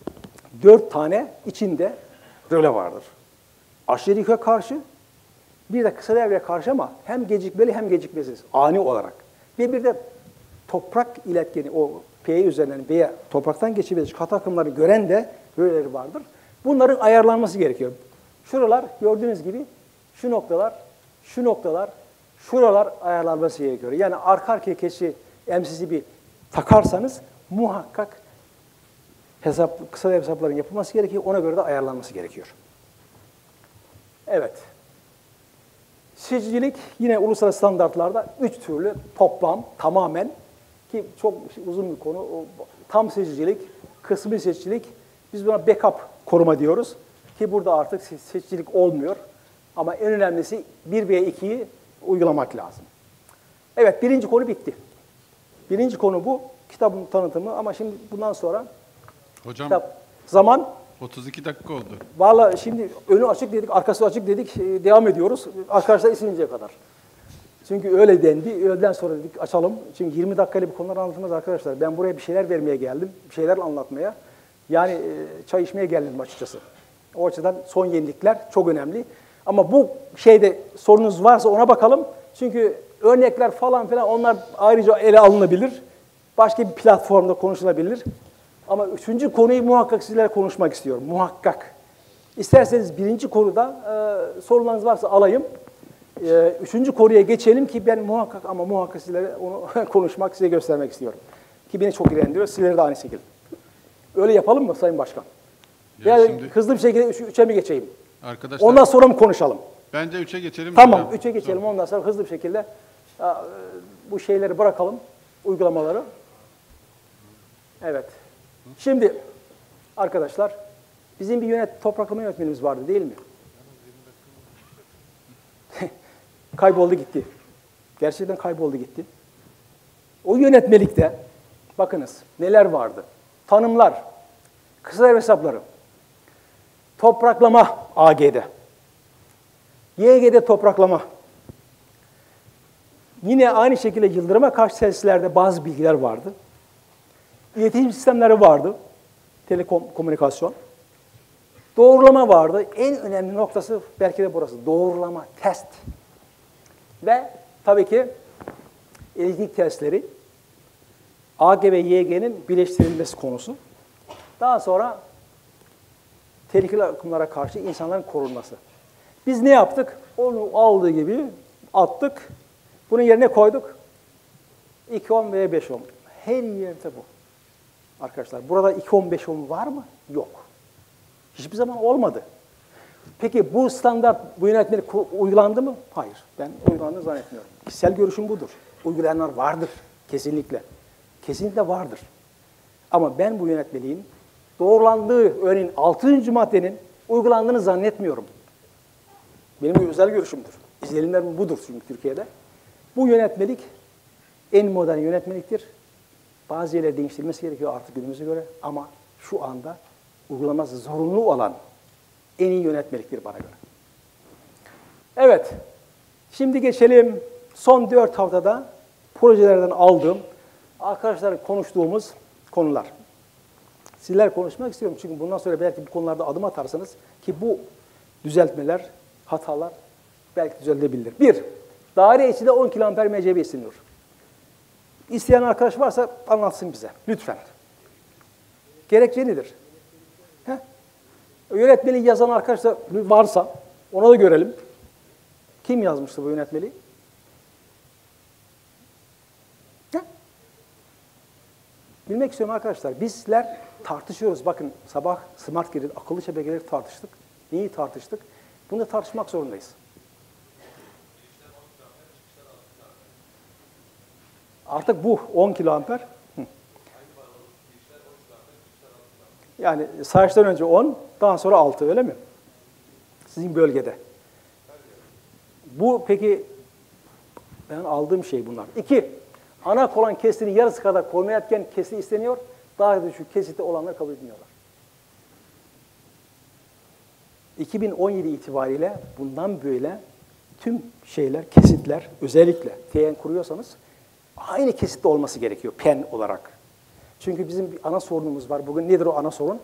4 tane içinde röle vardır. Aşırı yük'e karşı, bir de kısa devreye karşı ama hem gecikmeli hem gecikmesiz, ani olarak. Ve bir de toprak iletkeni, o P üzerinden B'ye topraktan geçebilecek katı akımları gören de röleleri vardır. Bunların ayarlanması gerekiyor. Şuralar gördüğünüz gibi şu noktalar, şuralar ayarlanması gerekiyor. Yani arka arkaya kesici MCC bir takarsanız muhakkak kısa devre hesapların yapılması gerekiyor. Ona göre de ayarlanması gerekiyor. Evet. Seçicilik yine uluslararası standartlarda 3 türlü toplam tamamen ki çok uzun bir konu. O, tam seçicilik, kısmi seçicilik. Biz buna backup koruma diyoruz. Ki burada artık seçicilik olmuyor. Ama en önemlisi 1 veya 2'yi uygulamak lazım. Evet, birinci konu bitti. Birinci konu bu. Kitabın tanıtımı ama şimdi bundan sonra hocam zaman 32 dakika oldu. Vallahi şimdi önü açık dedik, arkası açık dedik. Devam ediyoruz. Arkadaşlar isininceye kadar. Çünkü öyle dendi. Öğleden sonra dedik açalım. Çünkü 20 dakikayla bir konular anlatılmaz arkadaşlar. Ben buraya bir şeyler vermeye geldim. Bir şeyler anlatmaya. Yani çay içmeye geldim açıkçası. O açıdan son yenilikler çok önemli. Ama bu şeyde sorunuz varsa ona bakalım. Çünkü örnekler falan filan onlar ayrıca ele alınabilir. Başka bir platformda konuşulabilir. Ama 3. konuyu muhakkak sizlerle konuşmak istiyorum. Muhakkak. İsterseniz 1. konuda sorularınız varsa alayım. 3. konuya geçelim ki ben muhakkak sizlere onu konuşmak, size göstermek istiyorum. Ki beni çok ilgilendiriyor. Sizleri de aynı şekilde. Öyle yapalım mı Sayın Başkan? Yani şimdi hızlı bir şekilde 3'e mi geçeyim? Arkadaşlar, Ondan sonra mı konuşalım? bence 3'e geçelim. Tamam, hocam. 3'e geçelim. Ondan sonra hızlı bir şekilde bu şeyleri bırakalım, uygulamaları. Evet. Şimdi arkadaşlar, bizim bir topraklama yönetmenimiz vardı değil mi? Kayboldu gitti. Gerçekten kayboldu gitti. O yönetmelikte bakınız neler vardı. Tanımlar, kısa devre hesapları, topraklama AG'de, YG'de topraklama. Yine aynı şekilde yıldırıma karşı tesislerde bazı bilgiler vardı. İletişim sistemleri vardı. Telekomünikasyon. Doğrulama vardı. En önemli noktası belki de burası. Doğrulama, test. Ve tabii ki elektrik testleri AG ve YG'nin birleştirilmesi konusu. Daha sonra tehlikeli akımlara karşı insanların korunması. Biz ne yaptık? Onu aldığı gibi attık. Bunun yerine koyduk. 2 ohm veya 5 ohm. Her yerde bu. Arkadaşlar burada 2 ohm 5 ohm var mı? Yok. Hiçbir zaman olmadı. Peki bu standart, bu yönetmelik uygulandı mı? Hayır. Ben uygulandığını zannetmiyorum. Kişisel görüşüm budur. Uygulayanlar vardır. Kesinlikle. Kesinlikle vardır. Ama ben bu yönetmeliğin doğrulandığı, örneğin 6. maddenin uygulandığını zannetmiyorum. Benim özel görüşümdür. İzlenimlerim budur çünkü Türkiye'de. Bu yönetmelik en modern yönetmeliktir. Bazı yerler değiştirilmesi gerekiyor artık günümüze göre ama şu anda uygulaması zorunlu olan en iyi yönetmeliktir bana göre. Evet, şimdi geçelim son 4 haftada projelerden aldığım, arkadaşlar konuştuğumuz konular. Sizler konuşmak istiyorum çünkü bundan sonra belki bu konularda adım atarsanız ki bu düzeltmeler, hatalar belki düzeltebilir. 1. Daire içinde 10 kA MCB isteniyor. İsteyen arkadaş varsa anlatsın bize. Lütfen. Gerekçe nedir? Yönetmeliği yazan arkadaşlar varsa ona da görelim. Kim yazmıştı bu yönetmeliği? Bilmek istiyorum arkadaşlar. Bizler tartışıyoruz. Bakın sabah Smart Grid, akıllı şebekeleri tartıştık. Neyi tartıştık? Bunu da tartışmak zorundayız. Artık bu 10 kiloamper. Yani sayaçtan önce 10, daha sonra 6 öyle mi? Sizin bölgede. Bu peki ben aldığım şey bunlar. 2. Ana kolon kesitinin yarısı kadar koruma etken kesit isteniyor. Daha düşük kesitte olanlar kabul edilmiyorlar. 2017 itibariyle bundan böyle tüm şeyler, kesitler, özellikle TN kuruyorsanız aynı kesitte olması gerekiyor pen olarak. Çünkü bizim bir ana sorunumuz var. Bugün nedir o ana sorun?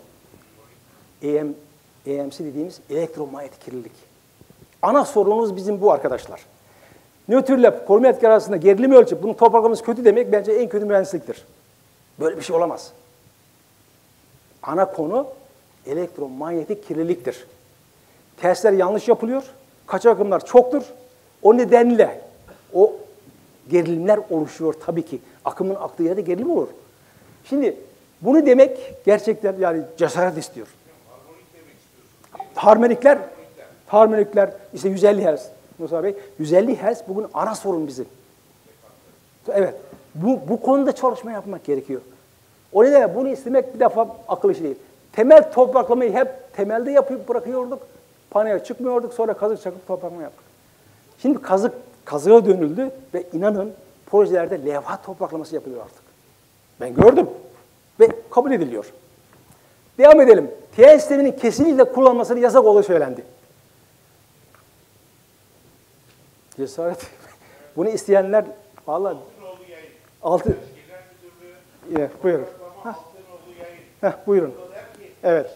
EMC dediğimiz elektromanyetik kirlilik. Ana sorunumuz bizim bu arkadaşlar. Nötrle koruma etki arasında gerilimi ölçüp bunun topraklaması kötü demek bence en kötü mühendisliktir. Böyle bir şey olamaz. Ana konu elektromanyetik kirliliktir. Testler yanlış yapılıyor. Kaçak akımlar çoktur. O nedenle o gerilimler oluşuyor tabii ki. Akımın aktığı yerde gerilim olur. Şimdi bunu demek gerçekten yani cesaret istiyor. Harmonikler işte 150 Hz. Musa Bey, 150 Hz bugün ana sorun bizim. Evet, bu konuda çalışma yapmak gerekiyor. O nedenle bunu istemek bir defa akıl işi değil. Temel topraklamayı hep temelde yapıp bırakıyorduk. Panaya çıkmıyorduk, sonra kazık çakıp topraklama yaptık. Şimdi kazığa dönüldü ve inanın projelerde levha topraklaması yapılıyor artık. Ben gördüm ve kabul ediliyor. Devam edelim. TN sisteminin kesinlikle kullanılmasının yasak olduğu söylendi. Cesaret. Bunu isteyenler vallahi altı. Evet, buyurun. Buyurun. Evet.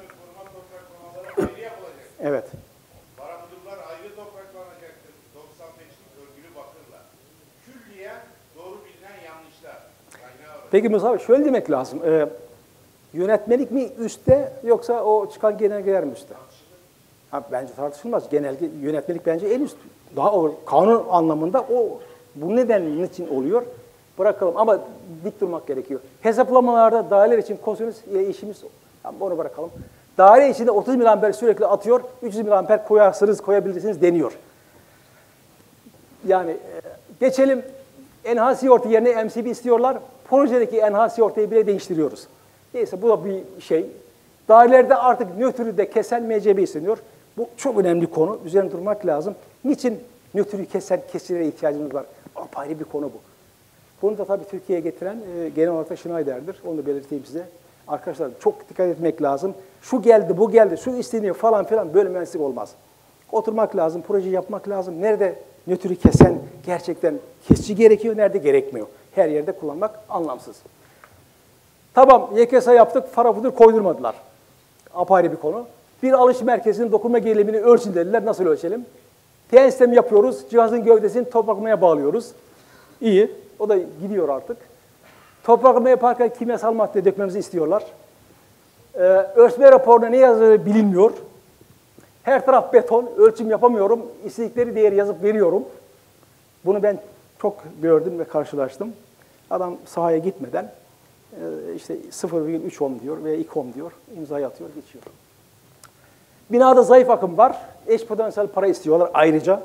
Evet. Paramudurlar ayrı topraklanacaktır. 95'lik örgülü bakırla. Külliyen doğru bilinen yanlışlar. Peki Musa abi şöyle demek lazım. Yönetmelik mi üstte yoksa o çıkan genelgeler mi üstte? Bence tartışılmaz. Genelge, yönetmelik bence en üst. Daha kanun anlamında o bu nedenle için oluyor. Bırakalım ama dik durmak gerekiyor. Hesaplamalarda daireler için kosinüs ile işimiz onu bırakalım. Daire içinde 30 miliamper sürekli atıyor, 300 miliamper koyabilirsiniz deniyor. Yani geçelim NH sigorta yerine MCB istiyorlar. Projedeki NH sigortayı bile değiştiriyoruz. Neyse bu da bir şey. Dairelerde artık nötrü de kesen MCB isteniyor. Bu çok önemli konu. Üzerine durmak lazım. Niçin nötrü kesen kesicilere ihtiyacımız var? Apayrı bir konu bu. Bunu da tabii Türkiye'ye getiren genel olarak da Schneider'dir. Onu da belirteyim size. Arkadaşlar çok dikkat etmek lazım. Şu geldi, bu geldi, şu isteniyor falan filan böyle mühendislik olmaz. Oturmak lazım, proje yapmak lazım. Nerede nötrü kesen gerçekten kesici gerekiyor, nerede gerekmiyor. Her yerde kullanmak anlamsız. Tamam, YKS yaptık, parafudur koydurmadılar. Apayrı bir konu. Bir alış merkezinin dokunma gerilimini ölçün dediler. Nasıl ölçelim? TN sistemi yapıyoruz. Cihazın gövdesini topraklamaya bağlıyoruz. İyi. O da gidiyor artık. Topraklama yaparken kimyasal madde dökmemizi istiyorlar. Ölçme raporuna ne yazdığı bilinmiyor. Her taraf beton. Ölçüm yapamıyorum. İstedikleri değeri yazıp veriyorum. Bunu ben çok gördüm ve karşılaştım. Adam sahaya gitmeden işte 0,3 ohm diyor veya 2 ohm diyor. İmzayı atıyor, geçiyor. Binada zayıf akım var. Eş potansiyel para istiyorlar ayrıca.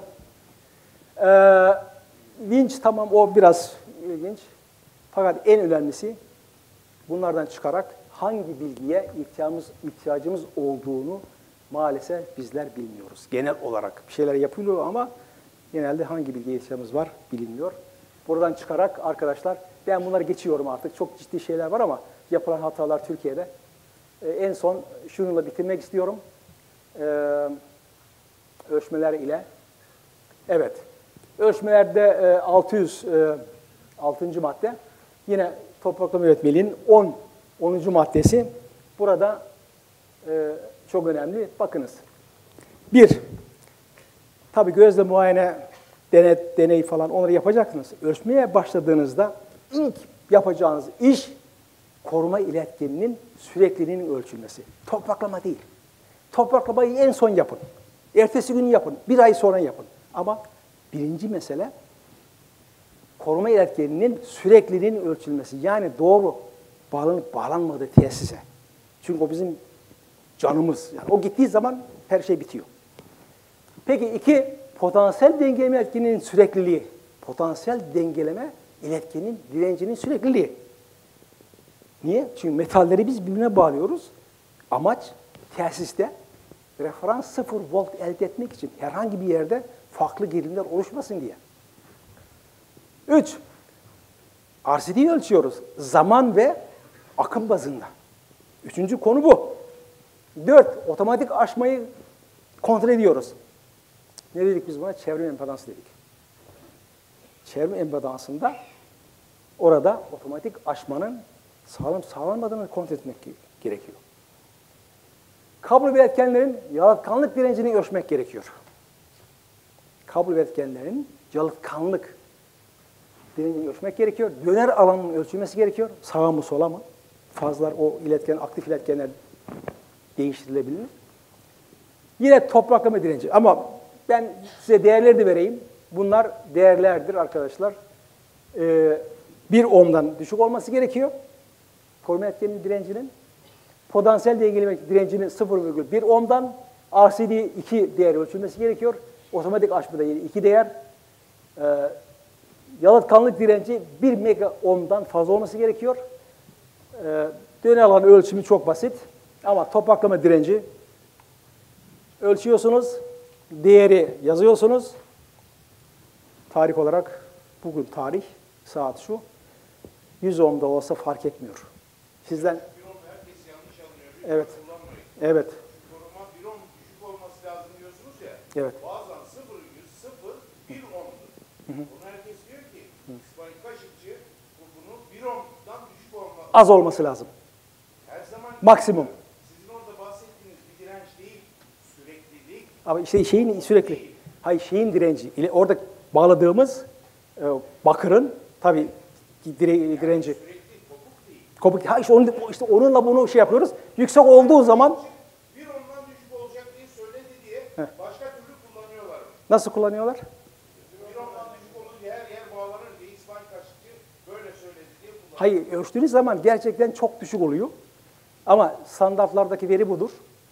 Vinç tamam o biraz ilginç. Fakat en önemlisi bunlardan çıkarak hangi bilgiye ihtiyacımız olduğunu maalesef bizler bilmiyoruz. Genel olarak bir şeyler yapılıyor ama genelde hangi bilgiye ihtiyacımız var bilinmiyor. Buradan çıkarak arkadaşlar ben bunları geçiyorum artık. Çok ciddi şeyler var ama yapılan hatalar Türkiye'de. En son şununla bitirmek istiyorum. Ölçmeler ile. Evet. Ölçmelerde 606. madde. Yine topraklama yönetmeliğinin 10. maddesi. Burada çok önemli. Bakınız. 1. Tabii gözle muayene, deney falan onları yapacaksınız. Ölçmeye başladığınızda ilk yapacağınız iş koruma iletkeninin sürekliliğinin ölçülmesi. Topraklama değil. Topraklamayı en son yapın. Ertesi gün yapın. 1 ay sonra yapın. Ama birinci mesele koruma iletkeninin sürekliliğinin ölçülmesi. Yani doğru bağlanıp bağlanmadığı tesise. Çünkü o bizim canımız. Yani o gittiği zaman her şey bitiyor. Peki 2, potansiyel dengeleme iletkeninin sürekliliği. Potansiyel dengeleme iletkenin direncinin sürekliliği. Niye? Çünkü metalleri biz birbirine bağlıyoruz. Amaç tesiste referans 0 volt elde etmek için herhangi bir yerde farklı gerilimler oluşmasın diye. 3. RCD'yi ölçüyoruz. Zaman ve akım bazında. 3. konu bu. 4. Otomatik aşmayı kontrol ediyoruz. Ne dedik biz buna? Çevrim empedansı dedik. Çevrim empedansında orada otomatik aşmanın sağlanmadığını kontrol etmek gerekiyor. Kablo ve etkenlerin yalıtkanlık direncini ölçmek gerekiyor. Kablo ve etkenlerin yalıtkanlık direncini ölçmek gerekiyor. Döner alanının ölçülmesi gerekiyor. Sağa mı sola mı? Fazlar o iletken, aktif iletkenler değiştirilebilir. Yine topraklama direnci. Ama ben size değerleri de vereyim. Bunlar değerlerdir arkadaşlar. 1 ohm'dan düşük olması gerekiyor. Koruma etkeninin direncinin. Potansiyel dengeleme direncinin 0,1 ohm'dan RCD 2 değer ölçülmesi gerekiyor. Otomatik aşmada yine 2 değer. Yalıtkanlık direnci 1 mega ohm'dan fazla olması gerekiyor. Döner alan ölçümü çok basit. Ama topraklama direnci ölçüyorsunuz. Değeri yazıyorsunuz. Tarih olarak bugün tarih, saat şu. 100 ohm'da olsa fark etmiyor. Sizden... Evet. Evet. Koruma 1 ohm düşük olması lazım diyorsunuz ya. Evet. Bazen 0,01 ohm'dur. Bunu herkes diyor ki İsmail Kaşıkçı bunun 1 ohm'dan düşük olması Az olması lazım. Her zaman Maksimum. Sizin orada bahsettiğiniz bir direnç değil, süreklilik. Ama işte şeyin sürekli. Hayır şeyin direnci. Orada bağladığımız bakırın tabii direnci. Kopuk. Ha işte onunla bunu şey yapıyoruz. Yüksek olduğu zaman Bir ondan düşük olacak diye söyledi diye başka türlü kullanıyorlar. nasıl kullanıyorlar? Bir ondan düşük olur diye her yer bağlanır diye İsmail Kaşıkçı böyle söyledi diye kullanıyor. Hayır ölçtüğünüz zaman gerçekten çok düşük oluyor. Ama standartlardaki veri budur.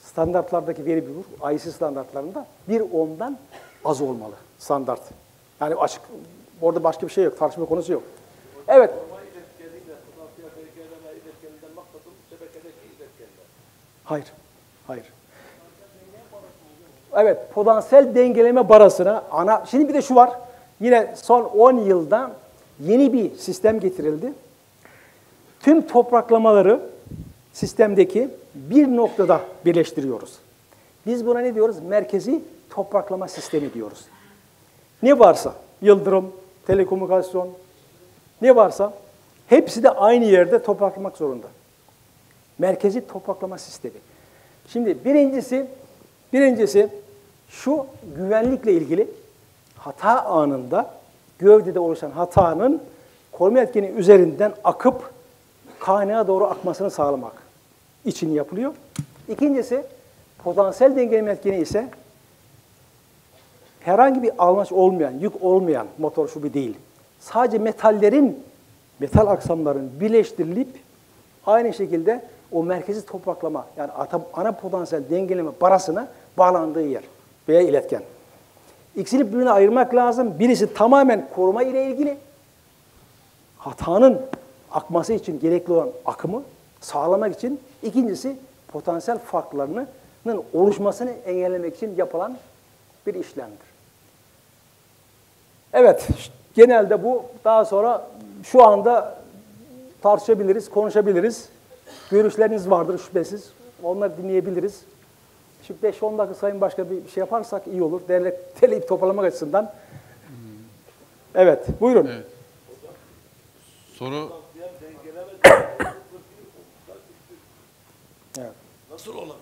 standartlardaki veri bir IEC standartlarında 1.10'dan az olmalı standart. Yani açık, orada başka bir şey yok, tartışma konusu yok. Evet. Hayır, hayır. Evet, potansiyel dengeleme barasına şimdi bir de şu var. Yine son 10 yılda yeni bir sistem getirildi. Tüm topraklamaları sistemdeki bir noktada birleştiriyoruz. Biz buna ne diyoruz? Merkezi topraklama sistemi diyoruz. Ne varsa, yıldırım, telekomünikasyon, ne varsa hepsi de aynı yerde topraklamak zorunda. Merkezi topraklama sistemi. Şimdi birincisi şu güvenlikle ilgili hata anında gövdede oluşan hatanın koruma etkeni üzerinden akıp kaynağa doğru akmasını sağlamak için yapılıyor. İkincisi potansiyel dengeleme etkeni ise herhangi bir almaç olmayan, yük olmayan motor şubu değil. Sadece metal aksamların birleştirilip aynı şekilde o merkezi topraklama yani ana potansiyel dengeleme barasına bağlandığı yer veya iletken. İkisini birbirine ayırmak lazım. Birisi tamamen koruma ile ilgili. Hatanın akması için gerekli olan akımı sağlamak için. İkincisi potansiyel farklarının oluşmasını engellemek için yapılan bir işlemdir. Evet, genelde bu. Daha sonra şu anda tartışabiliriz, konuşabiliriz. Görüşleriniz vardır şüphesiz. Onları dinleyebiliriz. Şu 5-10 dakika Sayın Başkan bir şey yaparsak iyi olur. Derleyip toparlamak açısından. Evet, buyurun. Evet. Soru... Evet. Nasıl olabilir?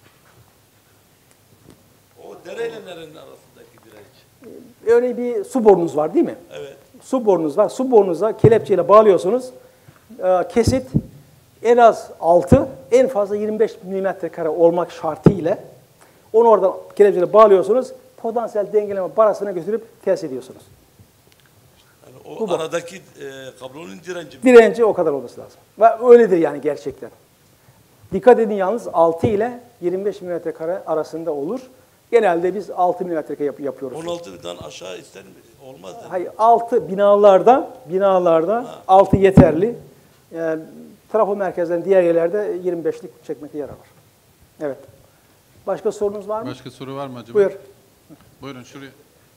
O dereyle nerenin arasındaki direnç? Örneğin bir su borunuz var değil mi? Evet. Su borunuz var. Su borunuza kelepçeyle bağlıyorsunuz. Kesit en az 6, en fazla 25 mm olmak şartıyla onu oradan kelepçeyle bağlıyorsunuz. Potansiyel dengeleme barasına götürüp test ediyorsunuz. Yani o aradaki kablonun direnci mi? Direnci o kadar olması lazım. Ve öyledir yani gerçekten. Dikkat edin yalnız 6 ile 25 mm arasında olur. Genelde biz 6 mm yapıyoruz. 16'dan aşağı ister mi? Olmaz. Hayır, 6 binalarda 6 yeterli. Yani, trafo merkezlerinin diğer yerlerde 25'lik çekmekte yarar var. Evet. Başka sorunuz var mı? Başka soru var mı acaba? Buyur. Buyurun şuraya.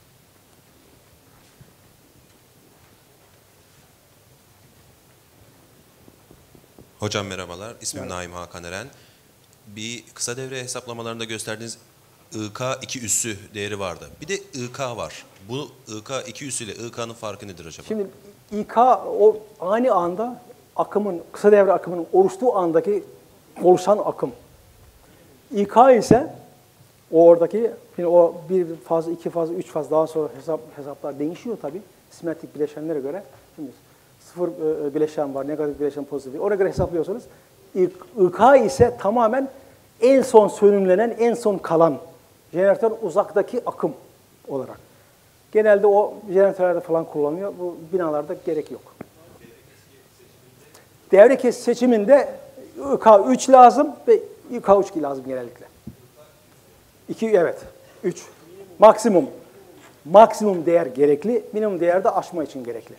Hocam merhabalar. İsmim Naim Hakan Eren. Bir kısa devre hesaplamalarında gösterdiğiniz IK2 üssü değeri vardı. Bir de IK var. Bu IK2 üssü ile IK'nın farkı nedir acaba? Şimdi İK o aynı anda akımın, kısa devre akımının oluştuğu andaki oluşan akım. İK ise oradaki o bir faz, iki faz, üç faz daha sonra hesaplar değişiyor tabii. Simetrik bileşenlere göre. Şimdi sıfır bileşen var, negatif bileşen, pozitif. Ona göre hesaplıyorsunuz. İK ise tamamen en son sönümlenen, en son kalan jeneratör uzaktaki akım olarak. Genelde o jeneratörlerde falan kullanılıyor. Bu binalarda gerek yok. Devre kes seçiminde IK3 lazım ve IK3 lazım genellikle. 2, evet. 3. Maksimum. Maksimum değer gerekli. Minimum değer de aşma için gerekli.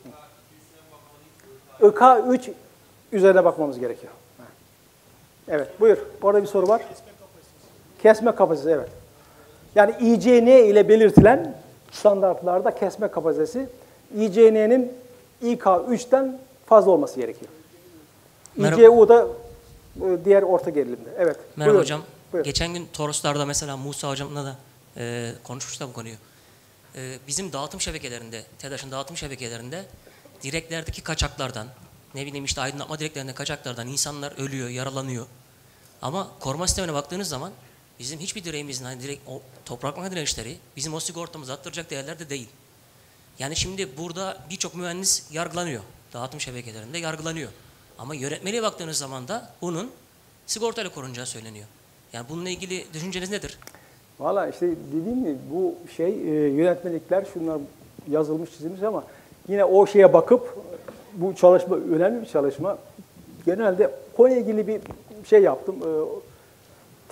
IK3 üzerine bakmamız gerekiyor. Evet, buyur. Orada bir soru var. Kesme kapasitesi, evet. Yani ICN ile belirtilen standartlarda kesme kapasitesi ICN'nin IK3'ten fazla olması gerekiyor. ICU da diğer orta gerilimde. Evet. Merhaba buyurun. hocam. Buyurun. Geçen gün Toroslar'da mesela Musa hocamla da konuşmuştuk bu konuyu. Bizim dağıtım şebekelerinde, TEDAŞ'ın dağıtım şebekelerinde direklerdeki kaçaklardan, ne bileyim işte aydınlatma direklerinde kaçaklardan insanlar ölüyor, yaralanıyor. Ama koruma sistemine baktığınız zaman bizim hiçbir direğimizin hani direkt o topraklama dirençleri bizim o sigortamızı attıracak değerlerde değil. Yani şimdi burada birçok mühendis yargılanıyor. Dağıtım şebekelerinde yargılanıyor. Ama yönetmeliğe baktığınız zaman da bunun sigortayla korunacağı söyleniyor. Yani bununla ilgili düşünceniz nedir? Valla işte dediğim gibi bu yönetmelikler şunlar yazılmış çizilmiş ama yine o şeye bakıp bu çalışma önemli bir çalışma. Genelde konuyla ilgili bir şey yaptım.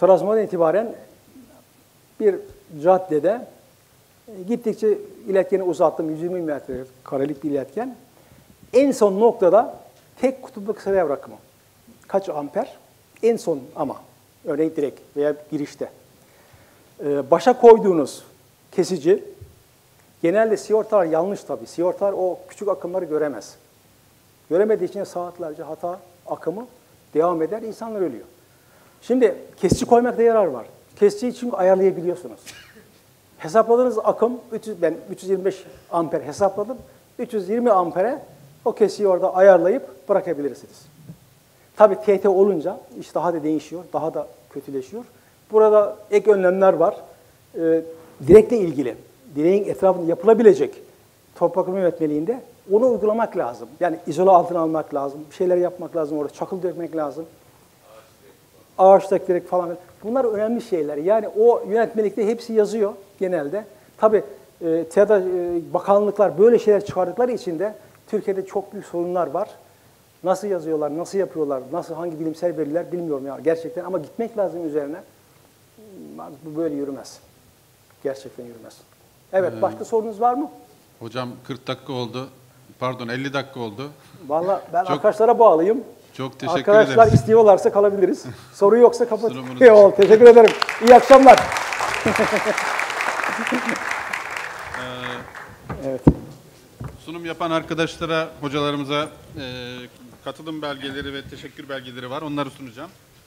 Trabzon'dan itibaren bir caddede gittikçe iletkeni uzattım. 120 metre karelik bir iletken. En son noktada tek kutuplu kısa devre akımı. Kaç amper? En son ama. Örneğin direkt veya girişte. Başa koyduğunuz kesici, genelde sigortalar yanlış tabii. Sigortalar o küçük akımları göremez. Göremediği için saatlerce hata akımı devam eder, insanlar ölüyor. Şimdi kesici koymakta yarar var. Kesiciyi çünkü ayarlayabiliyorsunuz. Hesapladığınız akım, ben 325 amper hesapladım. 320 ampere o kesiciyi orada ayarlayıp bırakabilirsiniz. Tabii TT olunca iş daha da değişiyor, daha da kötüleşiyor. Burada ek önlemler var. Direkle ilgili, direğin etrafında yapılabilecek toprak yönetmeliğinde onu uygulamak lazım. Yani izole altına almak lazım, bir şeyler yapmak lazım orada, çakıl dökmek lazım. Ağaçtaki direk falan. Bunlar önemli şeyler. Yani o yönetmelikte hepsi yazıyor genelde. Tabii bakanlıklar böyle şeyler çıkardıkları için de Türkiye'de çok büyük sorunlar var. Nasıl yazıyorlar, nasıl yapıyorlar, nasıl hangi bilimsel veriler bilmiyorum ya gerçekten ama gitmek lazım üzerine. Bu böyle yürümez. Gerçekten yürümez. Evet, başka sorunuz var mı? Hocam 40 dakika oldu. Pardon 50 dakika oldu. Vallahi ben arkadaşlara bağlıyım. Çok teşekkür ederiz. Arkadaşlar istiyorlarsa kalabiliriz. Soru yoksa kapat. Eyvallah, teşekkür ederim. İyi akşamlar. Evet. Sunum yapan arkadaşlara, hocalarımıza katılım belgeleri ve teşekkür belgeleri var. Onları sunacağım.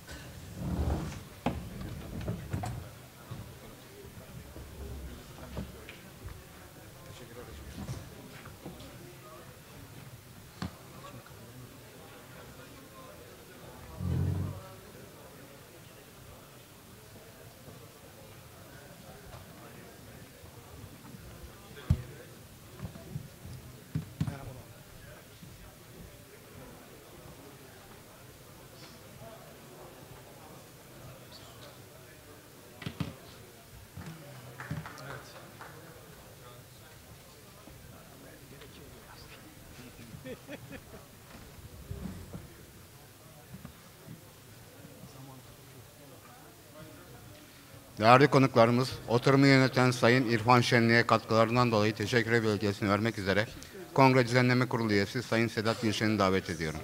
Değerli konuklarımız, oturumu yöneten Sayın İrfan Şenli'ye katkılarından dolayı teşekkür belgesini vermek üzere Kongre Düzenleme Kurulu üyesi Sayın Sedat Gülşen'i davet ediyorum.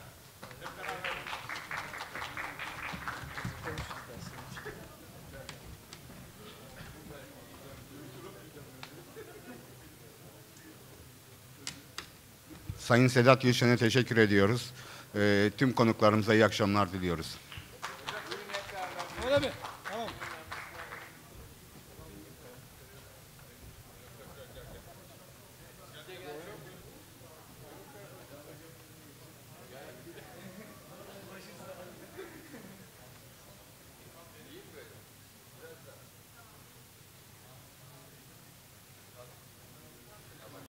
Sayın Sedat Gülşen'e teşekkür ediyoruz. Tüm konuklarımıza iyi akşamlar diliyoruz. Öyle mi?